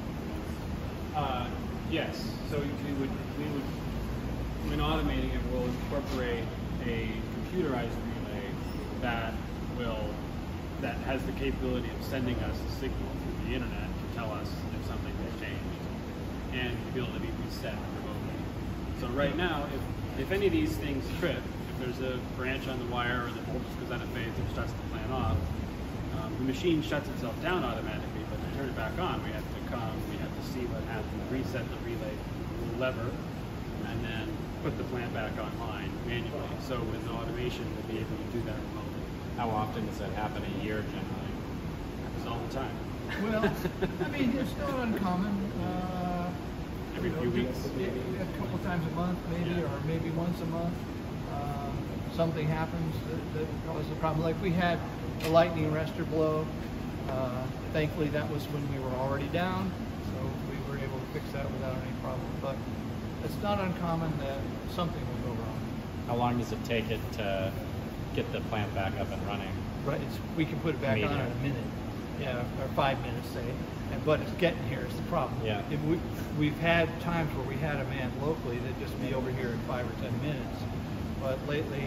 Yes. So we would, when automating it, we'll incorporate a computerized relay that has the capability of sending us a signal through the internet to tell us if something has changed, and to be able to be reset remotely. So right now, if any of these things trip, if there's a branch on the wire or the voltage goes out of phase and shuts the plant off, the machine shuts itself down automatically, but to turn it back on, we have to see what happened, reset the relay lever, and then put the plant back online manually. So with automation, we'll be able to do that remotely. How often does that happen a year generally? Happens all the time. Well, I mean, it's not uncommon. Every few weeks, maybe. A couple times a month, maybe, or maybe once a month. Something happens that causes a problem. Like we had a lightning arrestor blow. Thankfully, that was when we were already down, so we were able to fix that without any problem. But it's not uncommon that something will go wrong. How long does it take it to get the plant back up and running? Right, we can put it back on in a minute. Yeah, or 5 minutes, say. But it's getting here is the problem. Yeah. We've had times where we had a man locally that just be over here in 5 or 10 minutes. But lately,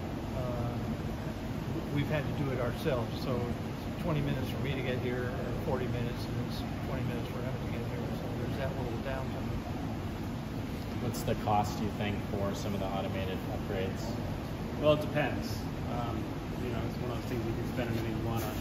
we've had to do it ourselves. So it's 20 minutes for me to get here, or 40 minutes, and it's 20 minutes for him to get here. So there's that little downtime. What's the cost, do you think, for some of the automated upgrades? Well, it depends. You know, it's one of those things you can spend anything you want on.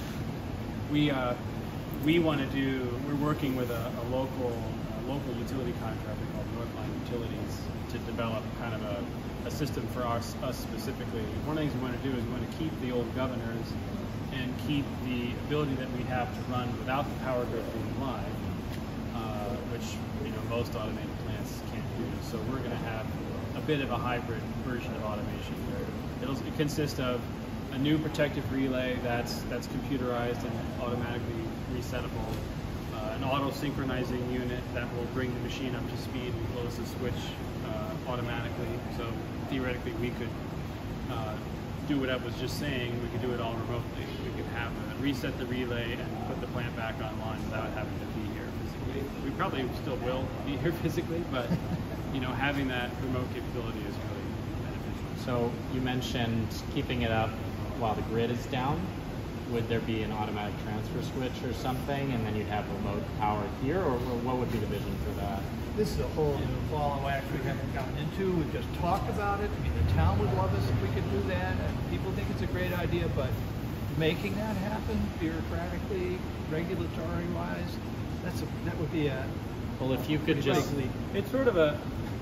We're working with a local utility contractor called Northline Utilities to develop kind of a system for us specifically. One of the things we want to do is we want to keep the old governors and keep the ability that we have to run without the power grid being live, which most automated plants can't do. So we're going to have a bit of a hybrid version of automation where it'll consist of a new protective relay that's computerized and automatically resettable, an auto-synchronizing unit that will bring the machine up to speed and close the switch automatically. So theoretically we could do what I was just saying, we could do it all remotely. We could have reset the relay and put the plant back online without having to be here physically. We probably still will be here physically, but having that remote capability is really beneficial. So you mentioned keeping it up while the grid is down. Would there be an automatic transfer switch or something, and then you'd have remote power here, or what would be the vision for that? This is a whole new ball of wax we haven't gotten into. We've just talked about it. I mean, the town would love us if we could do that, and people think it's a great idea, but making that happen bureaucratically, regulatory-wise, that would be a... Well, if you could just... It's sort of a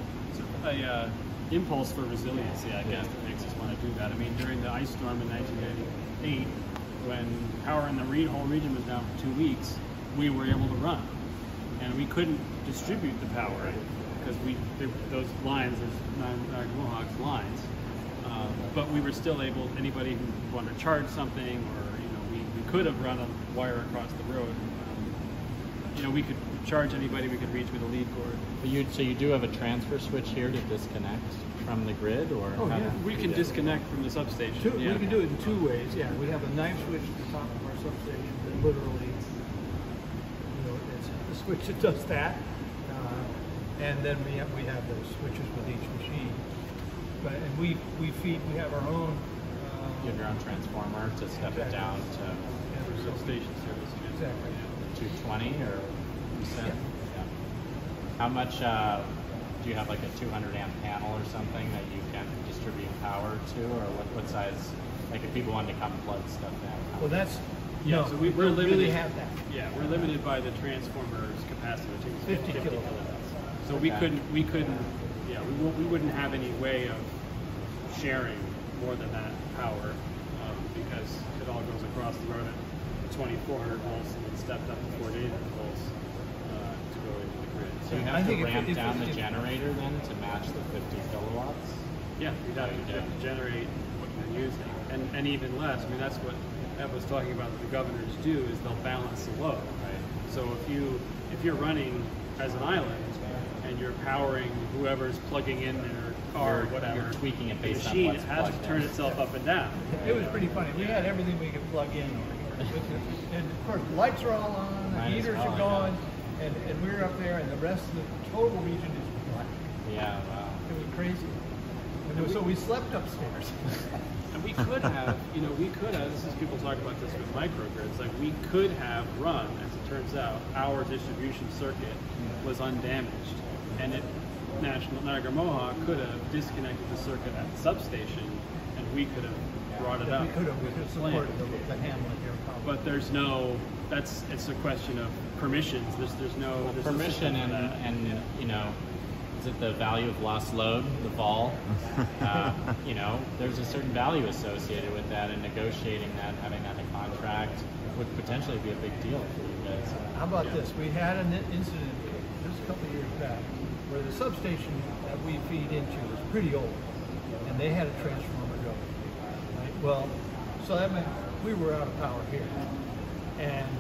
impulse for resiliency, I guess, that makes us want to do that. I mean, during the ice storm in 1998, when power in the whole region was down for 2 weeks, we were able to run. And we couldn't distribute the power because those lines, there's Niagara-Mohawk's lines, but we were still able, anybody who wanted to charge something, or we could have run a wire across the road. We could charge anybody we could reach with a lead cord. But so you do have a transfer switch here to disconnect from the grid, or? Oh yeah, we can disconnect from the substation. We can do it in 2 ways. Yeah, we have a knife switch at the top of our substation that literally, it's a switch that does that. and then we have those switches with each machine. But and we have our own. You have your own transformer to step it down to Substation service. Exactly. 220 or you said? Yeah. How much do you have, like a 200 amp panel or something that you can distribute power to, or what size? Like if people wanted to come plug stuff in. Well, that's Yeah, no, so we we're limited. really have that. Yeah, we're limited by the transformer's capacity, which is 50 kilowatts. So we couldn't, yeah, we wouldn't have any way of sharing more than that power because it all goes across the road at 2,400 volts and then stepped up to 4,800 volts to go into the grid. So you have to ramp down the generator then to match the 50 kilowatts? Yeah, you'd have to generate what you're using, and even less. I mean, that's what Ed was talking about. That the governors do is they'll balance the load. Right. So if you're running as an island and you're powering whoever's plugging in their car or whatever, you're tweaking it based on machine, what's it has to turn itself up and down. It was pretty funny. We had everything we could plug in over here. And of course, the lights are all on, the heaters are going, and we're up there, and the rest of the total region is black. Yeah, wow. It was crazy. And so we slept upstairs. And we could have, this is people talk about this with microgrids, like we could have run, as it turns out, our distribution circuit was undamaged. And Niagara-Mohawk could have disconnected the circuit at the substation, and we could have brought it up. We could have supported the Hamlet here. But there's no, it's a question of permissions. There's no permission and is it the value of lost load, the vol? There's a certain value associated with that, and negotiating that, having that in a contract would potentially be a big deal for you guys. How about this? We had an incident just a couple of years back where the substation that we feed into was pretty old, and they had a transformer go. Right? Well, so that meant we were out of power here, and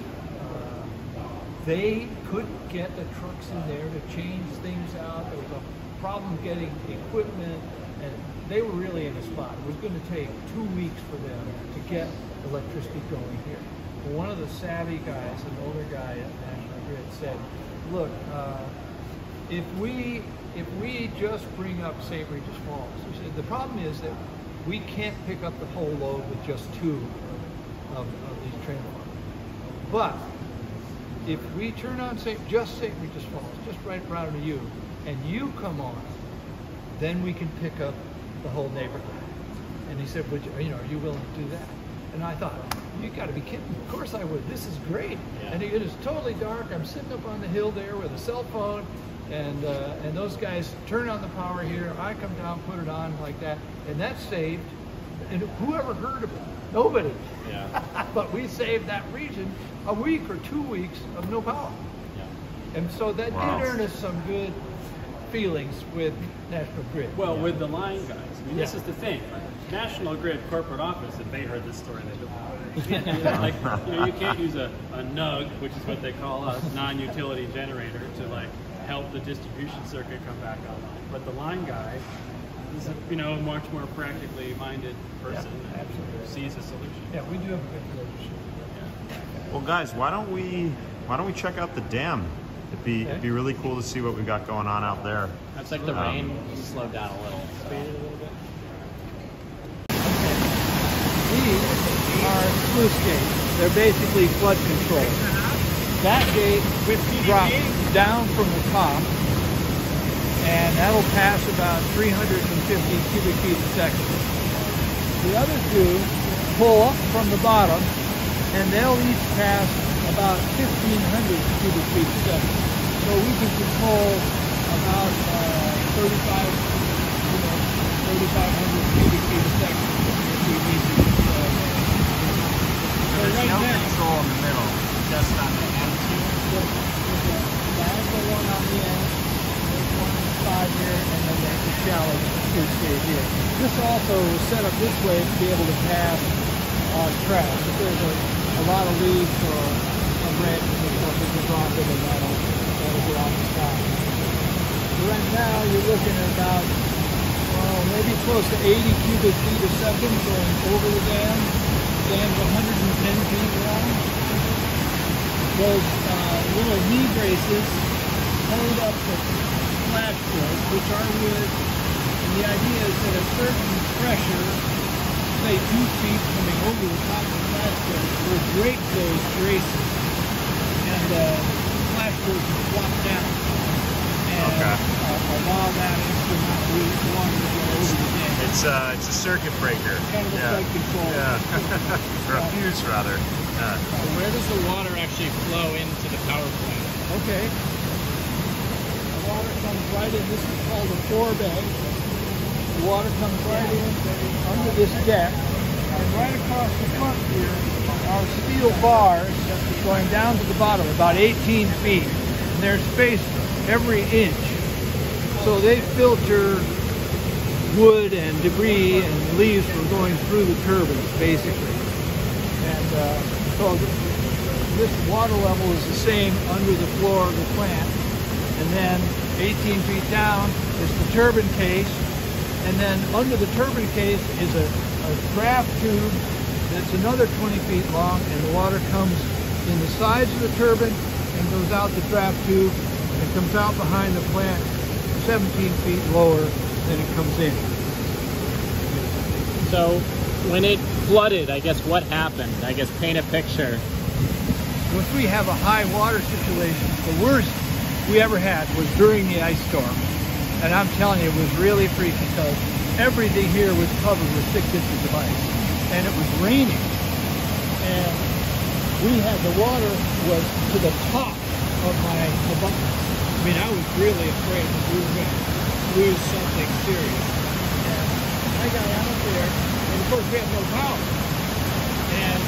they couldn't get the trucks in there to change things out. There was a problem getting equipment, and they were really in a spot. It was going to take 2 weeks for them to get electricity going here. Well, one of the savvy guys, an older guy at National Grid, said, look, if we just bring up St. Regis Falls, he said, the problem is that we can't pick up the whole load with just 2 of these transformers. But if we turn on just St. Regis Falls, just right in front of you, and you come on, then we can pick up the whole neighborhood. And he said, are you willing to do that? And I thought, you got to be kidding me. Of course I would. This is great. Yeah. And it is totally dark. I'm sitting up on the hill there with a cell phone, and those guys turn on the power here. I come down, put it on like that, and that saved. And whoever heard of it? Nobody. Yeah. But we saved that region a week or 2 weeks of no power. Yeah. And so that did earn us some good feelings with National Grid. Well, with the line guys. I mean, this is the thing. National Grid corporate office, if they heard this story, they'd go, you can't use a NUG, which is what they call us, non-utility generator, to help the distribution circuit come back online. But the line guy is a much more practically minded person who sees a solution. Yeah, we do have a good relationship. Yeah. Well, guys, why don't we check out the dam? It'd be really cool to see what we got going on out there. It's like the rain slowed down a little. Speed it a little bit. These are sluice gates. They're basically flood control. That gate drops down from the top, and that'll pass about 350 cubic feet a second. The other 2 pull up from the bottom, and they'll each pass about 1,500 cubic feet a second. So we can control about 3,500 cubic feet a second if we need to. So there's no control in the middle, just on the end too? That's the one on the end. There's one on the side here, and then there's the shallow sluice gate here. This also was set up this way to be able to pass trash. If there's a lot of leaves or a branch or something to drop it, and that'll get on the side. So right now you're looking at about maybe close to 80 cubic feet a second going over the dam. The dam's 110 feet long. Those little knee braces hold up the flashboards, which are wood, and the idea is that a certain pressure, say 2 feet coming over the top of the flashboard, will break those braces, and the flashboard will flop down, and allow that extra amount of water to go over the dam. It's a circuit breaker. Kind of a flood control. Yeah. Or a fuse, rather. Yeah. So where does the water actually flow into the power plant? Okay. The water comes right in. This is called a forebay. The water comes right in under this deck. And right across the front here are steel bars going down to the bottom, about 18 feet. And they're spaced every inch. So they filter wood and debris and leaves from going through the turbines, basically. And so this water level is the same under the floor of the plant. And then 18 feet down is the turbine case. And then under the turbine case is a draft tube that's another 20 feet long, and the water comes in the sides of the turbine and goes out the draft tube and comes out behind the plant 17 feet lower than it comes in. So when it flooded, I guess what happened? I guess paint a picture. Once we have a high water situation, the worst we ever had was during the ice storm. And I'm telling you, it was really freaky because everything here was covered with 6 inches of ice. And it was raining. And we had, the water was to the top of my abutment. I mean, I was really afraid that we were going to lose something serious. And I got out there, and of course we had no power. And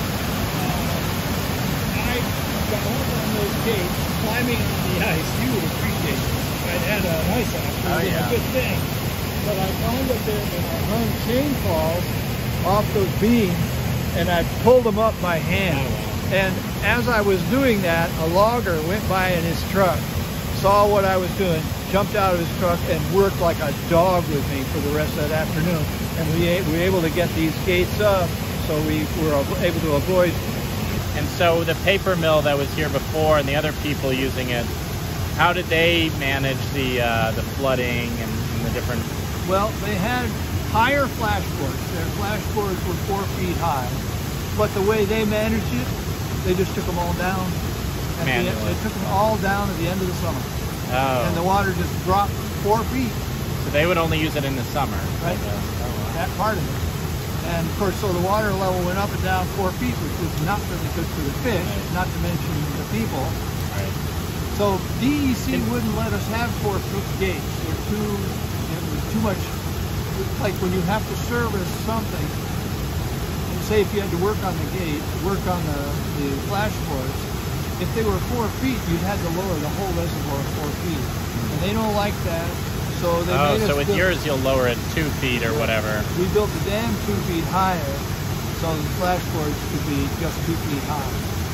I got up on those gates, climbing on the ice. You would appreciate it. I'd had an ice axe, it was a good thing. But I climbed up there and I hung chain falls off those beams, and I pulled them up by hand. And as I was doing that, a logger went by in his truck, saw what I was doing, jumped out of his truck and worked like a dog with me for the rest of that afternoon. And we were able to get these gates up, so we were able to avoid. And so the paper mill that was here before and the other people using it, how did they manage the flooding and the different? Well, they had higher flashboards. Their flashboards were 4 feet high, but the way they managed it, they just took them all down. They took them all down at the end of the summer. Oh. And the water just dropped 4 feet. So they would only use it in the summer. Right. That part of it. And of course, so the water level went up and down 4 feet, which was not really good for the fish, not to mention the people. Right. So DEC wouldn't let us have 4-foot gates. It was too much, like when you have to service something, and say if you had to work on the gate, work on the flashboards, if they were 4 feet, you'd have to lower the whole reservoir 4 feet. And they don't like that, so they made us so with yours you'll lower it 2 feet or whatever. We built the dam 2 feet higher, so the flashboards could be just 2 feet high.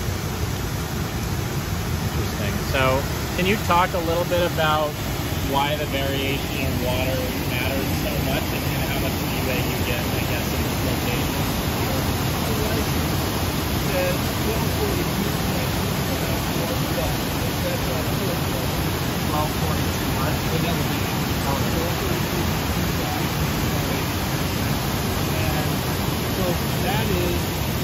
Interesting. So can you talk a little bit about why the variation in water matters so much and how much leeway you get, I guess, in this location? About 42, right? And so that is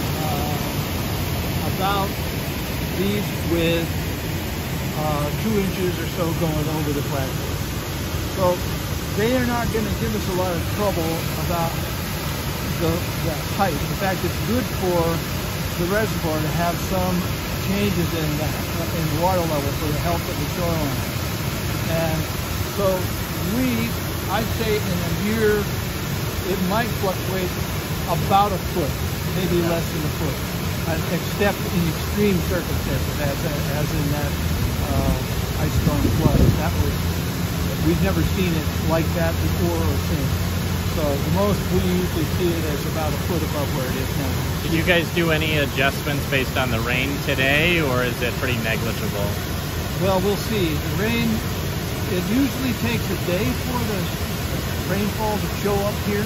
about these with 2 inches or so going over the flashboard. So they are not going to give us a lot of trouble about the height. In fact, it's good for the reservoir to have some changes in the water level for the health of the shoreline. And so I'd say in a year, it might fluctuate about a foot, maybe less than a foot, except in extreme circumstances, as in that ice storm flood. We've never seen it like that before or since. So the most we usually see it as about a foot above where it is now. Did you guys do any adjustments based on the rain today, or is it pretty negligible? Well, we'll see. The rain, it usually takes a day for the rainfall to show up here.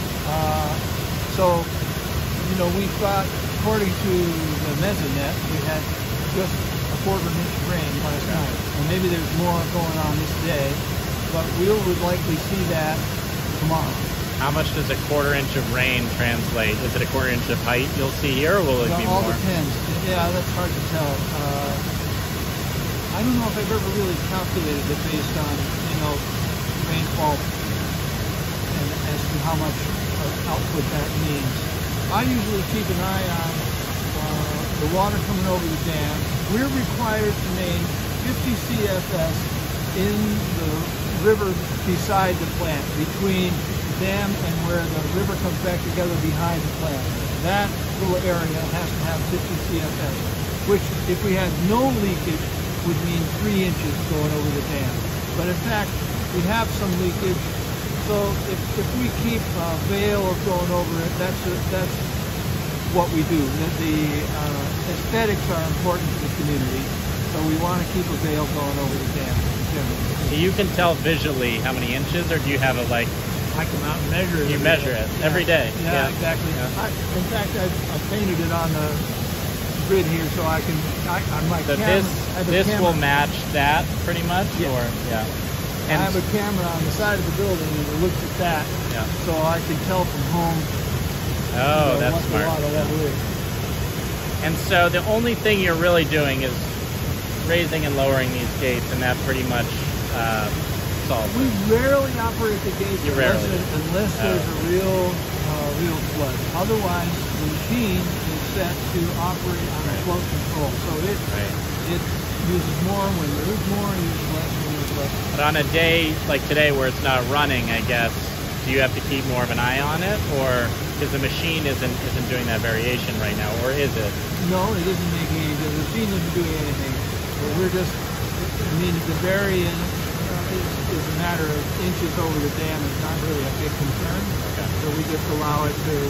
So, you know, we've got, according to the mesonet, we had just a 1/4 inch of rain last night. And maybe there's more going on this day, but we would likely see that tomorrow. How much does a 1/4 inch of rain translate? Is it a 1/4 inch of height you'll see here, or will it be more? It all depends. Yeah, that's hard to tell. I don't know if I've ever really calculated it based on, you know, rainfall and as to how much output that means. I usually keep an eye on the water coming over the dam. We're required to main 50 CFS in the river beside the plant, between the dam and where the river comes back together behind the plant. That little area has to have 50 CFS, which if we had no leakage would mean 3 inches going over the dam. But in fact, we have some leakage, so if we keep a veil of going over it, that's what we do. The aesthetics are important to the community, so we want to keep a veil going over the dam generally. You can tell visually how many inches, or do you have a like? I come out and measure it. You measure it every day. Yeah, exactly. Yeah. In fact, I've painted it on the grid here, so I can. So this will match that pretty much, yeah. Or yeah. And I have a camera on the side of the building that looks at that, yeah. So I can tell from home. Oh, that's what smart. The water level is. And so the only thing you're really doing is raising and lowering these gates, and that pretty much solves it. We rarely operate the gates unless there's a real flood. Otherwise, the machine is set to operate on a flow control. So it uses more when there is more, and uses less when there's less. But on a day like today where it's not running, I guess, do you have to keep more of an eye on it, or because the machine isn't doing that variation right now, or is it? No, it isn't making any. The machine isn't doing anything. But we're just. I mean, the variant is a matter of inches over the dam. It's not really a big concern. Okay. So we just allow it to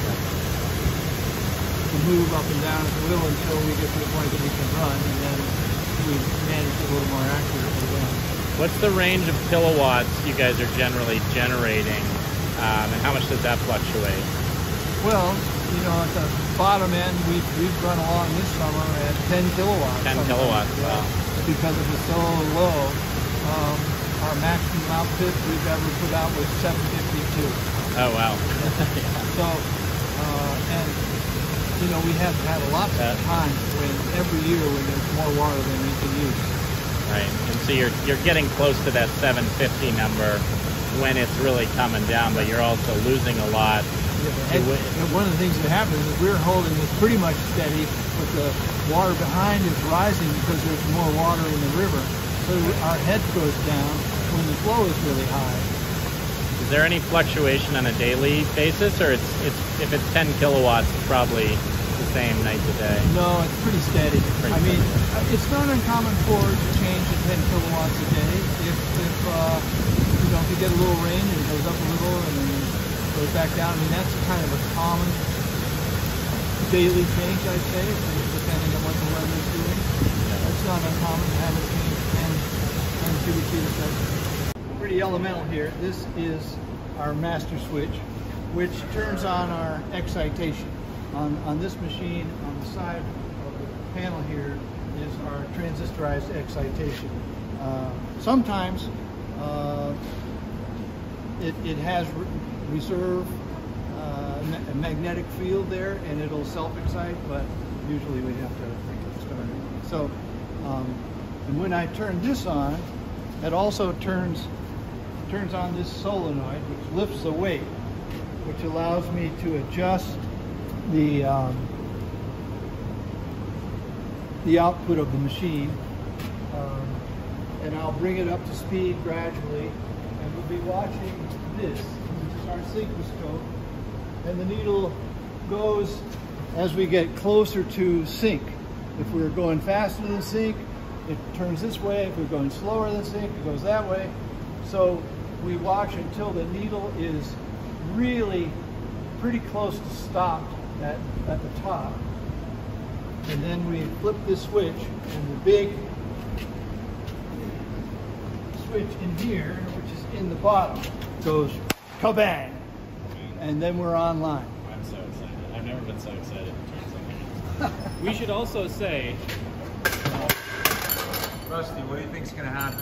move up and down as it will until we get to the point that we can run, and then we manage it a little more accurately then. What's the range of kilowatts you guys are generally generating, and how much does that fluctuate? Well, you know, at the bottom end, we've run along this summer at 10 kilowatts. 10 kilowatts, wow. Because it was so low. Our maximum output we've ever put out was 752. Oh, wow. So, and, you know, we have had lots of times when every year when there's more water than we can use. Right, and so you're getting close to that 750 number when it's really coming down, but you're also losing a lot. Yeah, and one of the things that happens is we're holding this pretty much steady, but the water behind is rising because there's more water in the river. So our head goes down when the flow is really high. Is there any fluctuation on a daily basis, or if it's 10 kilowatts, it's probably the same night to day? No, it's pretty steady. I mean, it's not uncommon for it to change to 10 kilowatts a day. If you know, if you get a little rain and it goes up a little and then goes back down, I mean, that's kind of a common daily change, I'd say, depending on what the weather is doing. It's not uncommon to have it change 10 cubic feet a second. Pretty elemental here. This is our master switch, which turns on our excitation. On this machine, on the side of the panel here, is our transistorized excitation. Sometimes it has reserve a magnetic field there, and it'll self-excite, but usually we have to start it. So, and when I turn this on, it also turns on this solenoid, which lifts the weight, which allows me to adjust the output of the machine, and I'll bring it up to speed gradually, and we'll be watching this, which is our synchronoscope, and the needle goes as we get closer to sync. If we're going faster than sync, it turns this way. If we're going slower than sync, it goes that way. So we watch until the needle is really pretty close to stopped at the top. And then we flip this switch, and the big switch in here, which is in the bottom, goes kabang, and then we're online. I'm so excited. I've never been so excited to turn something on. We should also say Rusty, what do you think's gonna happen?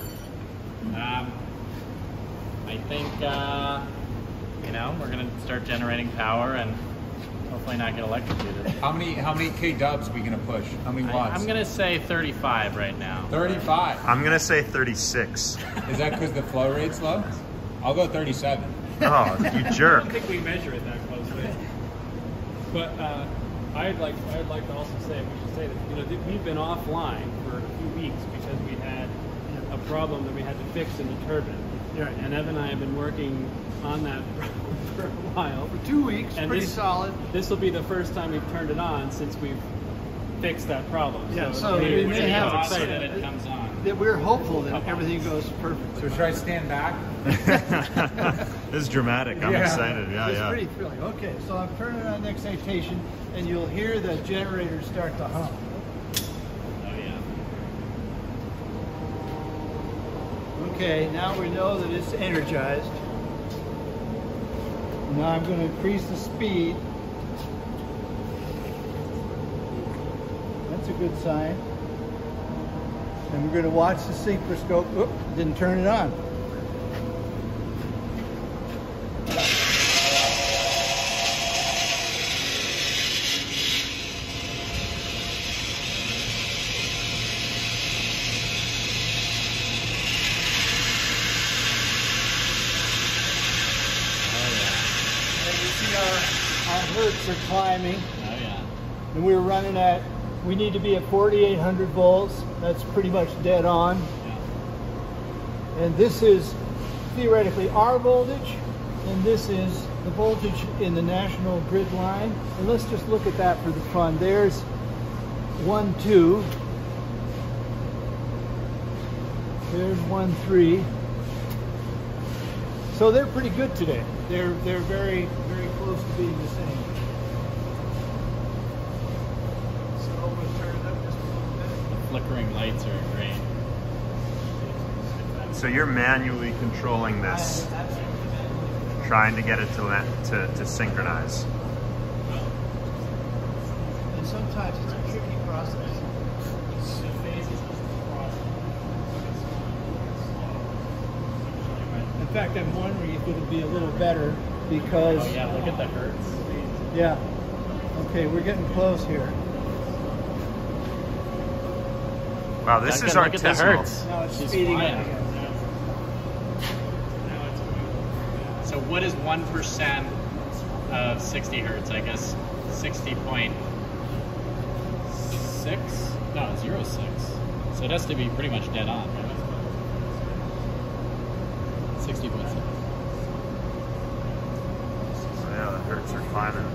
I think, you know, we're gonna start generating power and hopefully not get electrocuted. How many kW are we gonna push? How many watts? I'm gonna say 35 right now. 35. I'm gonna say 36. Is that because the flow rate's low? I'll go 37. Oh, you I jerk. don't think we measure it that closely. But I'd like to also say, we should say that, you know, we've been offline for a few weeks because we had a problem that we had to fix in the turbine. Right. And Ev and I have been working on that for a while. For 2 weeks, And pretty solid. This will be the first time we've turned it on since we've fixed that problem. Yeah, so we're we may have excited that it comes on. That we're hopeful that everything goes perfectly. So should I stand back? This is dramatic. I'm excited. Yeah, It's yeah. pretty thrilling. Okay, so I'm turning on the excitation, and you'll hear the generator start to hum. Oh yeah. Okay, now we know that it's energized. Now I'm going to increase the speed. That's a good sign. And we're going to watch the synchronoscope. Oop, didn't turn it on. And you see our hertz are climbing. Oh yeah. And we're running at, we need to be at 4,800 volts. That's pretty much dead on. Yeah. And this is theoretically our voltage, and this is the voltage in the national grid line. And let's just look at that for the fun. There's 1, 2. There's 1, 3. So they're pretty good today. They're very, very close to being the same. So we'll turn it up just a little bit. The flickering lights are great. So you're manually controlling this, trying to get it to synchronize. And sometimes it's a tricky process. In fact, I'm wondering if it'll be a little better because... Oh yeah, look at the hertz. Yeah. Okay, we're getting close here. Wow, this is Look at the artisanal. hertz. Now it's She's speeding up flying. again. So what is 1% of 60 hertz? I guess 60.6? No, 0.6. So it has to be pretty much dead on, right? 60.6. Yeah, the hertz are climbing.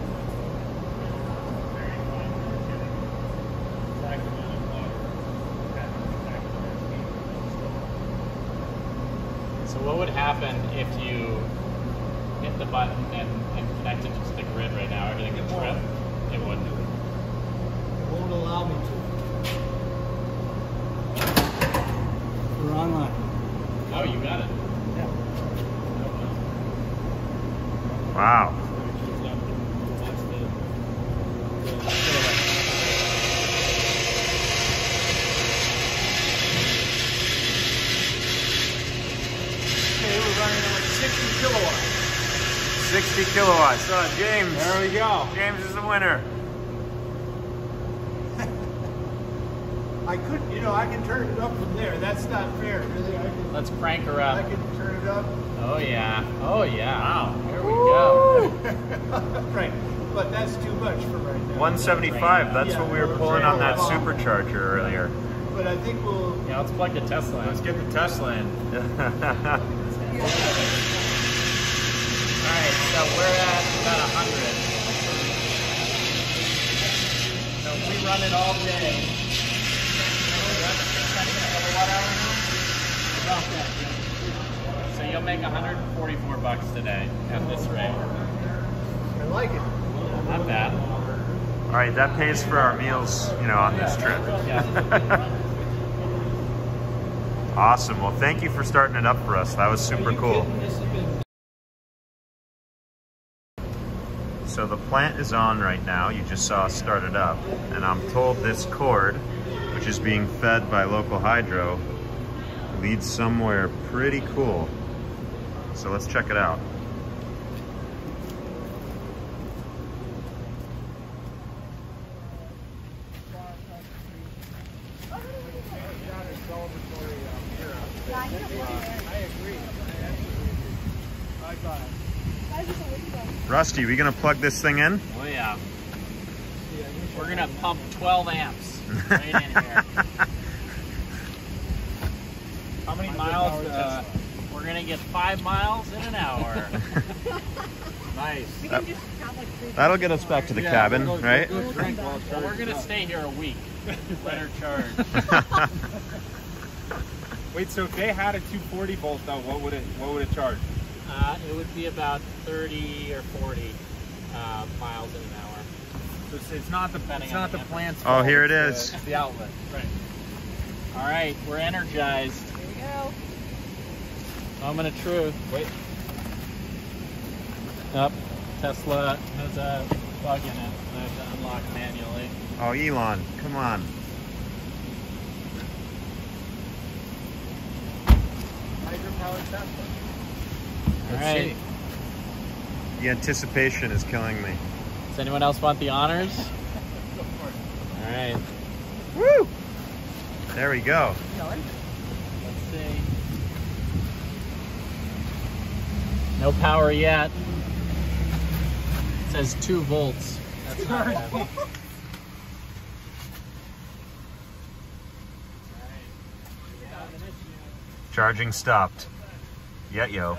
So what would happen if you hit the button and connect it to the grid right now? Everything would trip? It wouldn't. It won't allow me to. We're online. Oh, you got it. Yeah. Wow. Okay, we're running at like 60 kilowatts. 60 kilowatts. Oh, James. There we go. James is the winner. I could, you know, I can turn it up from there. That's not fair, really. Let's crank her I up. can turn it up. Oh yeah. Oh yeah. Wow. Here we go. Right, but that's too much for right now. 175. That's Yeah, what we were we'll pulling turn on that it off. supercharger earlier. But I think we'll. Yeah, let's plug the Tesla in. Let's get the Tesla in. Alright, so we're at about 100. So if we run it all day, About that, yeah. so you'll make 144 bucks today at this rate. I like it. Not bad. All right, that pays for our meals, you know, on this trip. Yeah. Awesome. Well, thank you for starting it up for us. That was super Are you cool. kidding? This has been So the plant is on right now. You just saw us start it up. And I'm told this cord, which is being fed by local hydro, leads somewhere pretty cool. So let's check it out. Rusty, we gonna plug this thing in? Oh yeah. We're gonna pump 12 amps right in here. How many miles? We're gonna get 5 miles in an hour. Nice. That'll get us back to the cabin, right? Well, we're gonna stay here a week. Better charge. Wait, so if they had a 240 volt though, what would it charge? It would be about 30 or 40 miles in an hour. So it's not the plant's Oh, fault, here it is. It's the outlet. Right. All right, we're energized. Here we go. Moment of truth. Wait. Up. Tesla has a bug in it. I have to unlock manually. Oh, Elon, come on. Hydropowered Tesla. All right. The anticipation is killing me. Does anyone else want the honors? All right. Woo! There we go. Let's see. No power yet. It says 2 volts. That's not heavy. Charging stopped. Yeah, yo.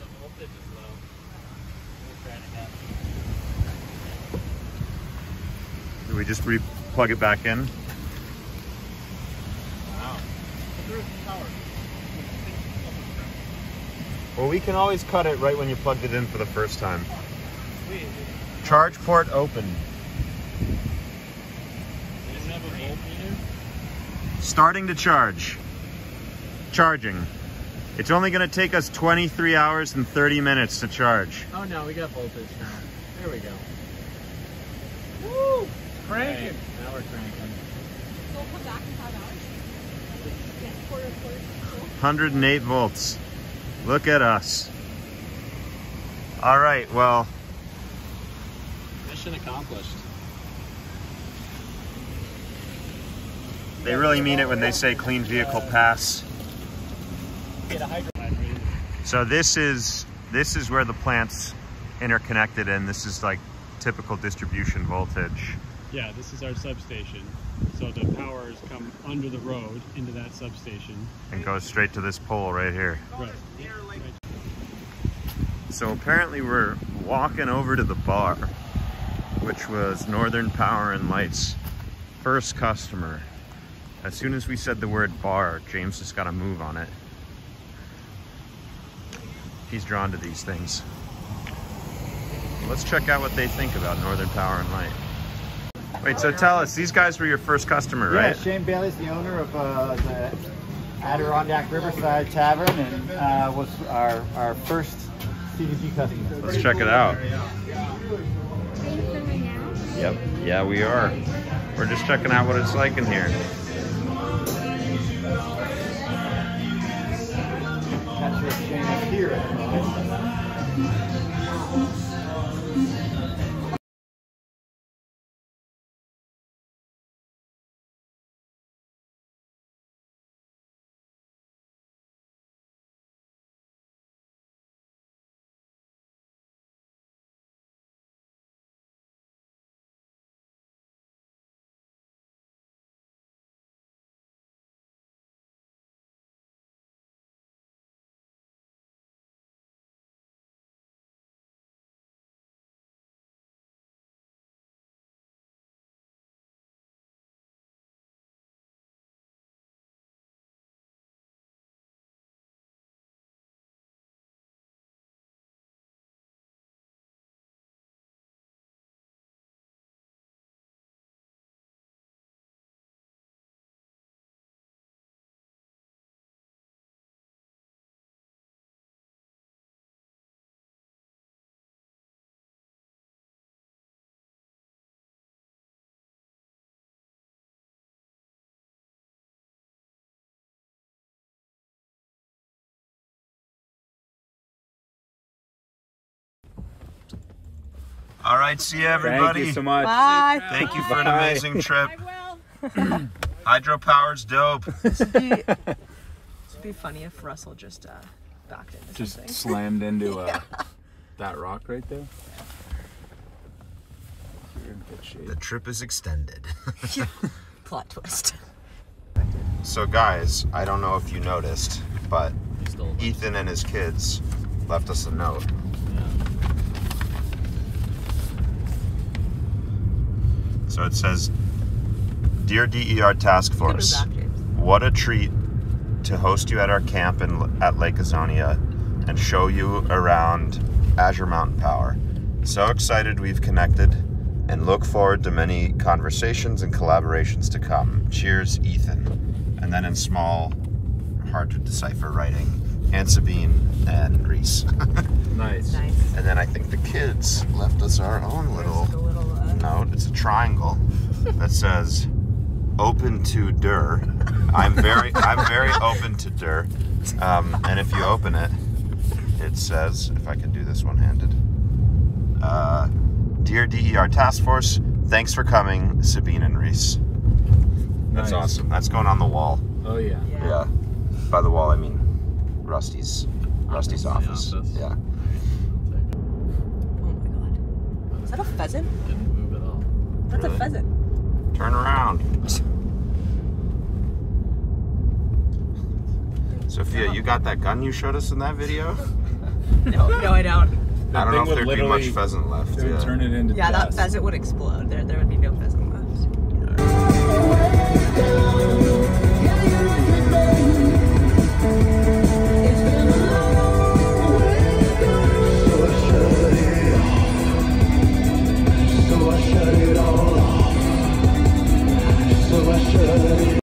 Do we just plug it back in? Wow. Well, we can always cut it right when you plugged it in for the first time. Charge port open. Starting to charge. Charging. It's only going to take us 23 hours and 30 minutes to charge. Oh no, we got voltage now. There we go. Woo! Cranking. Right, now we're cranking. So we'll come back in 5 hours? Yes, quarter. 108 volts. Look at us. All right, well. Mission accomplished. They really mean it when they say clean vehicle pass. So this is where the plant's interconnected, and this is like typical distribution voltage. Yeah, this is our substation. So the powers come under the road into that substation. And goes straight to this pole right here. Right. So apparently we're walking over to the bar, which was Northern Power and Light's first customer. As soon as we said the word bar, James just got to move on it. He's drawn to these things. Let's check out what they think about Northern Power and Light. Wait, so tell us, these guys were your first customer, right? Yeah, Shane Bailey's the owner of the Adirondack Riverside Tavern, and was our first CDG customer. Let's check it out. Yep, yeah, we are. We're just checking out what it's like in here. That's where Shane is here at the moment. All right, see you, everybody. Thank you so much. Bye. Thank you for an amazing trip. I will. Hydropower's dope. This would be funny if Russell just backed into Just something. slammed into that rock right there. You're in good shape. The trip is extended. Plot twist. So guys, I don't know if you noticed, but Ethan and his kids left us a note. So it says, "Dear DER Task Force, what a treat to host you at our camp at Lake Azonia and show you around Azure Mountain Power. So excited we've connected and look forward to many conversations and collaborations to come. Cheers, Ethan." And then in small, hard to decipher writing, and Sabine and Reese. Nice. And then I think the kids left us our own little note. It's a triangle that says, "Open to DER." I'm very open to DER. And if you open it, it says, if I can do this one-handed, "Dear DER Task Force, thanks for coming, Sabine and Reese." That's awesome. That's going on the wall. Oh yeah. Yeah. By the wall, I mean Rusty's office. Yeah. Oh my god. Is that a pheasant? Didn't move at all. That's Really? a pheasant. Turn around. Sophia, you got that gun you showed us in that video? No, I don't. I don't know if there'd be much pheasant left. It would turn it into Yeah, that dust. pheasant would explode. There would be no pheasant left. So I shut it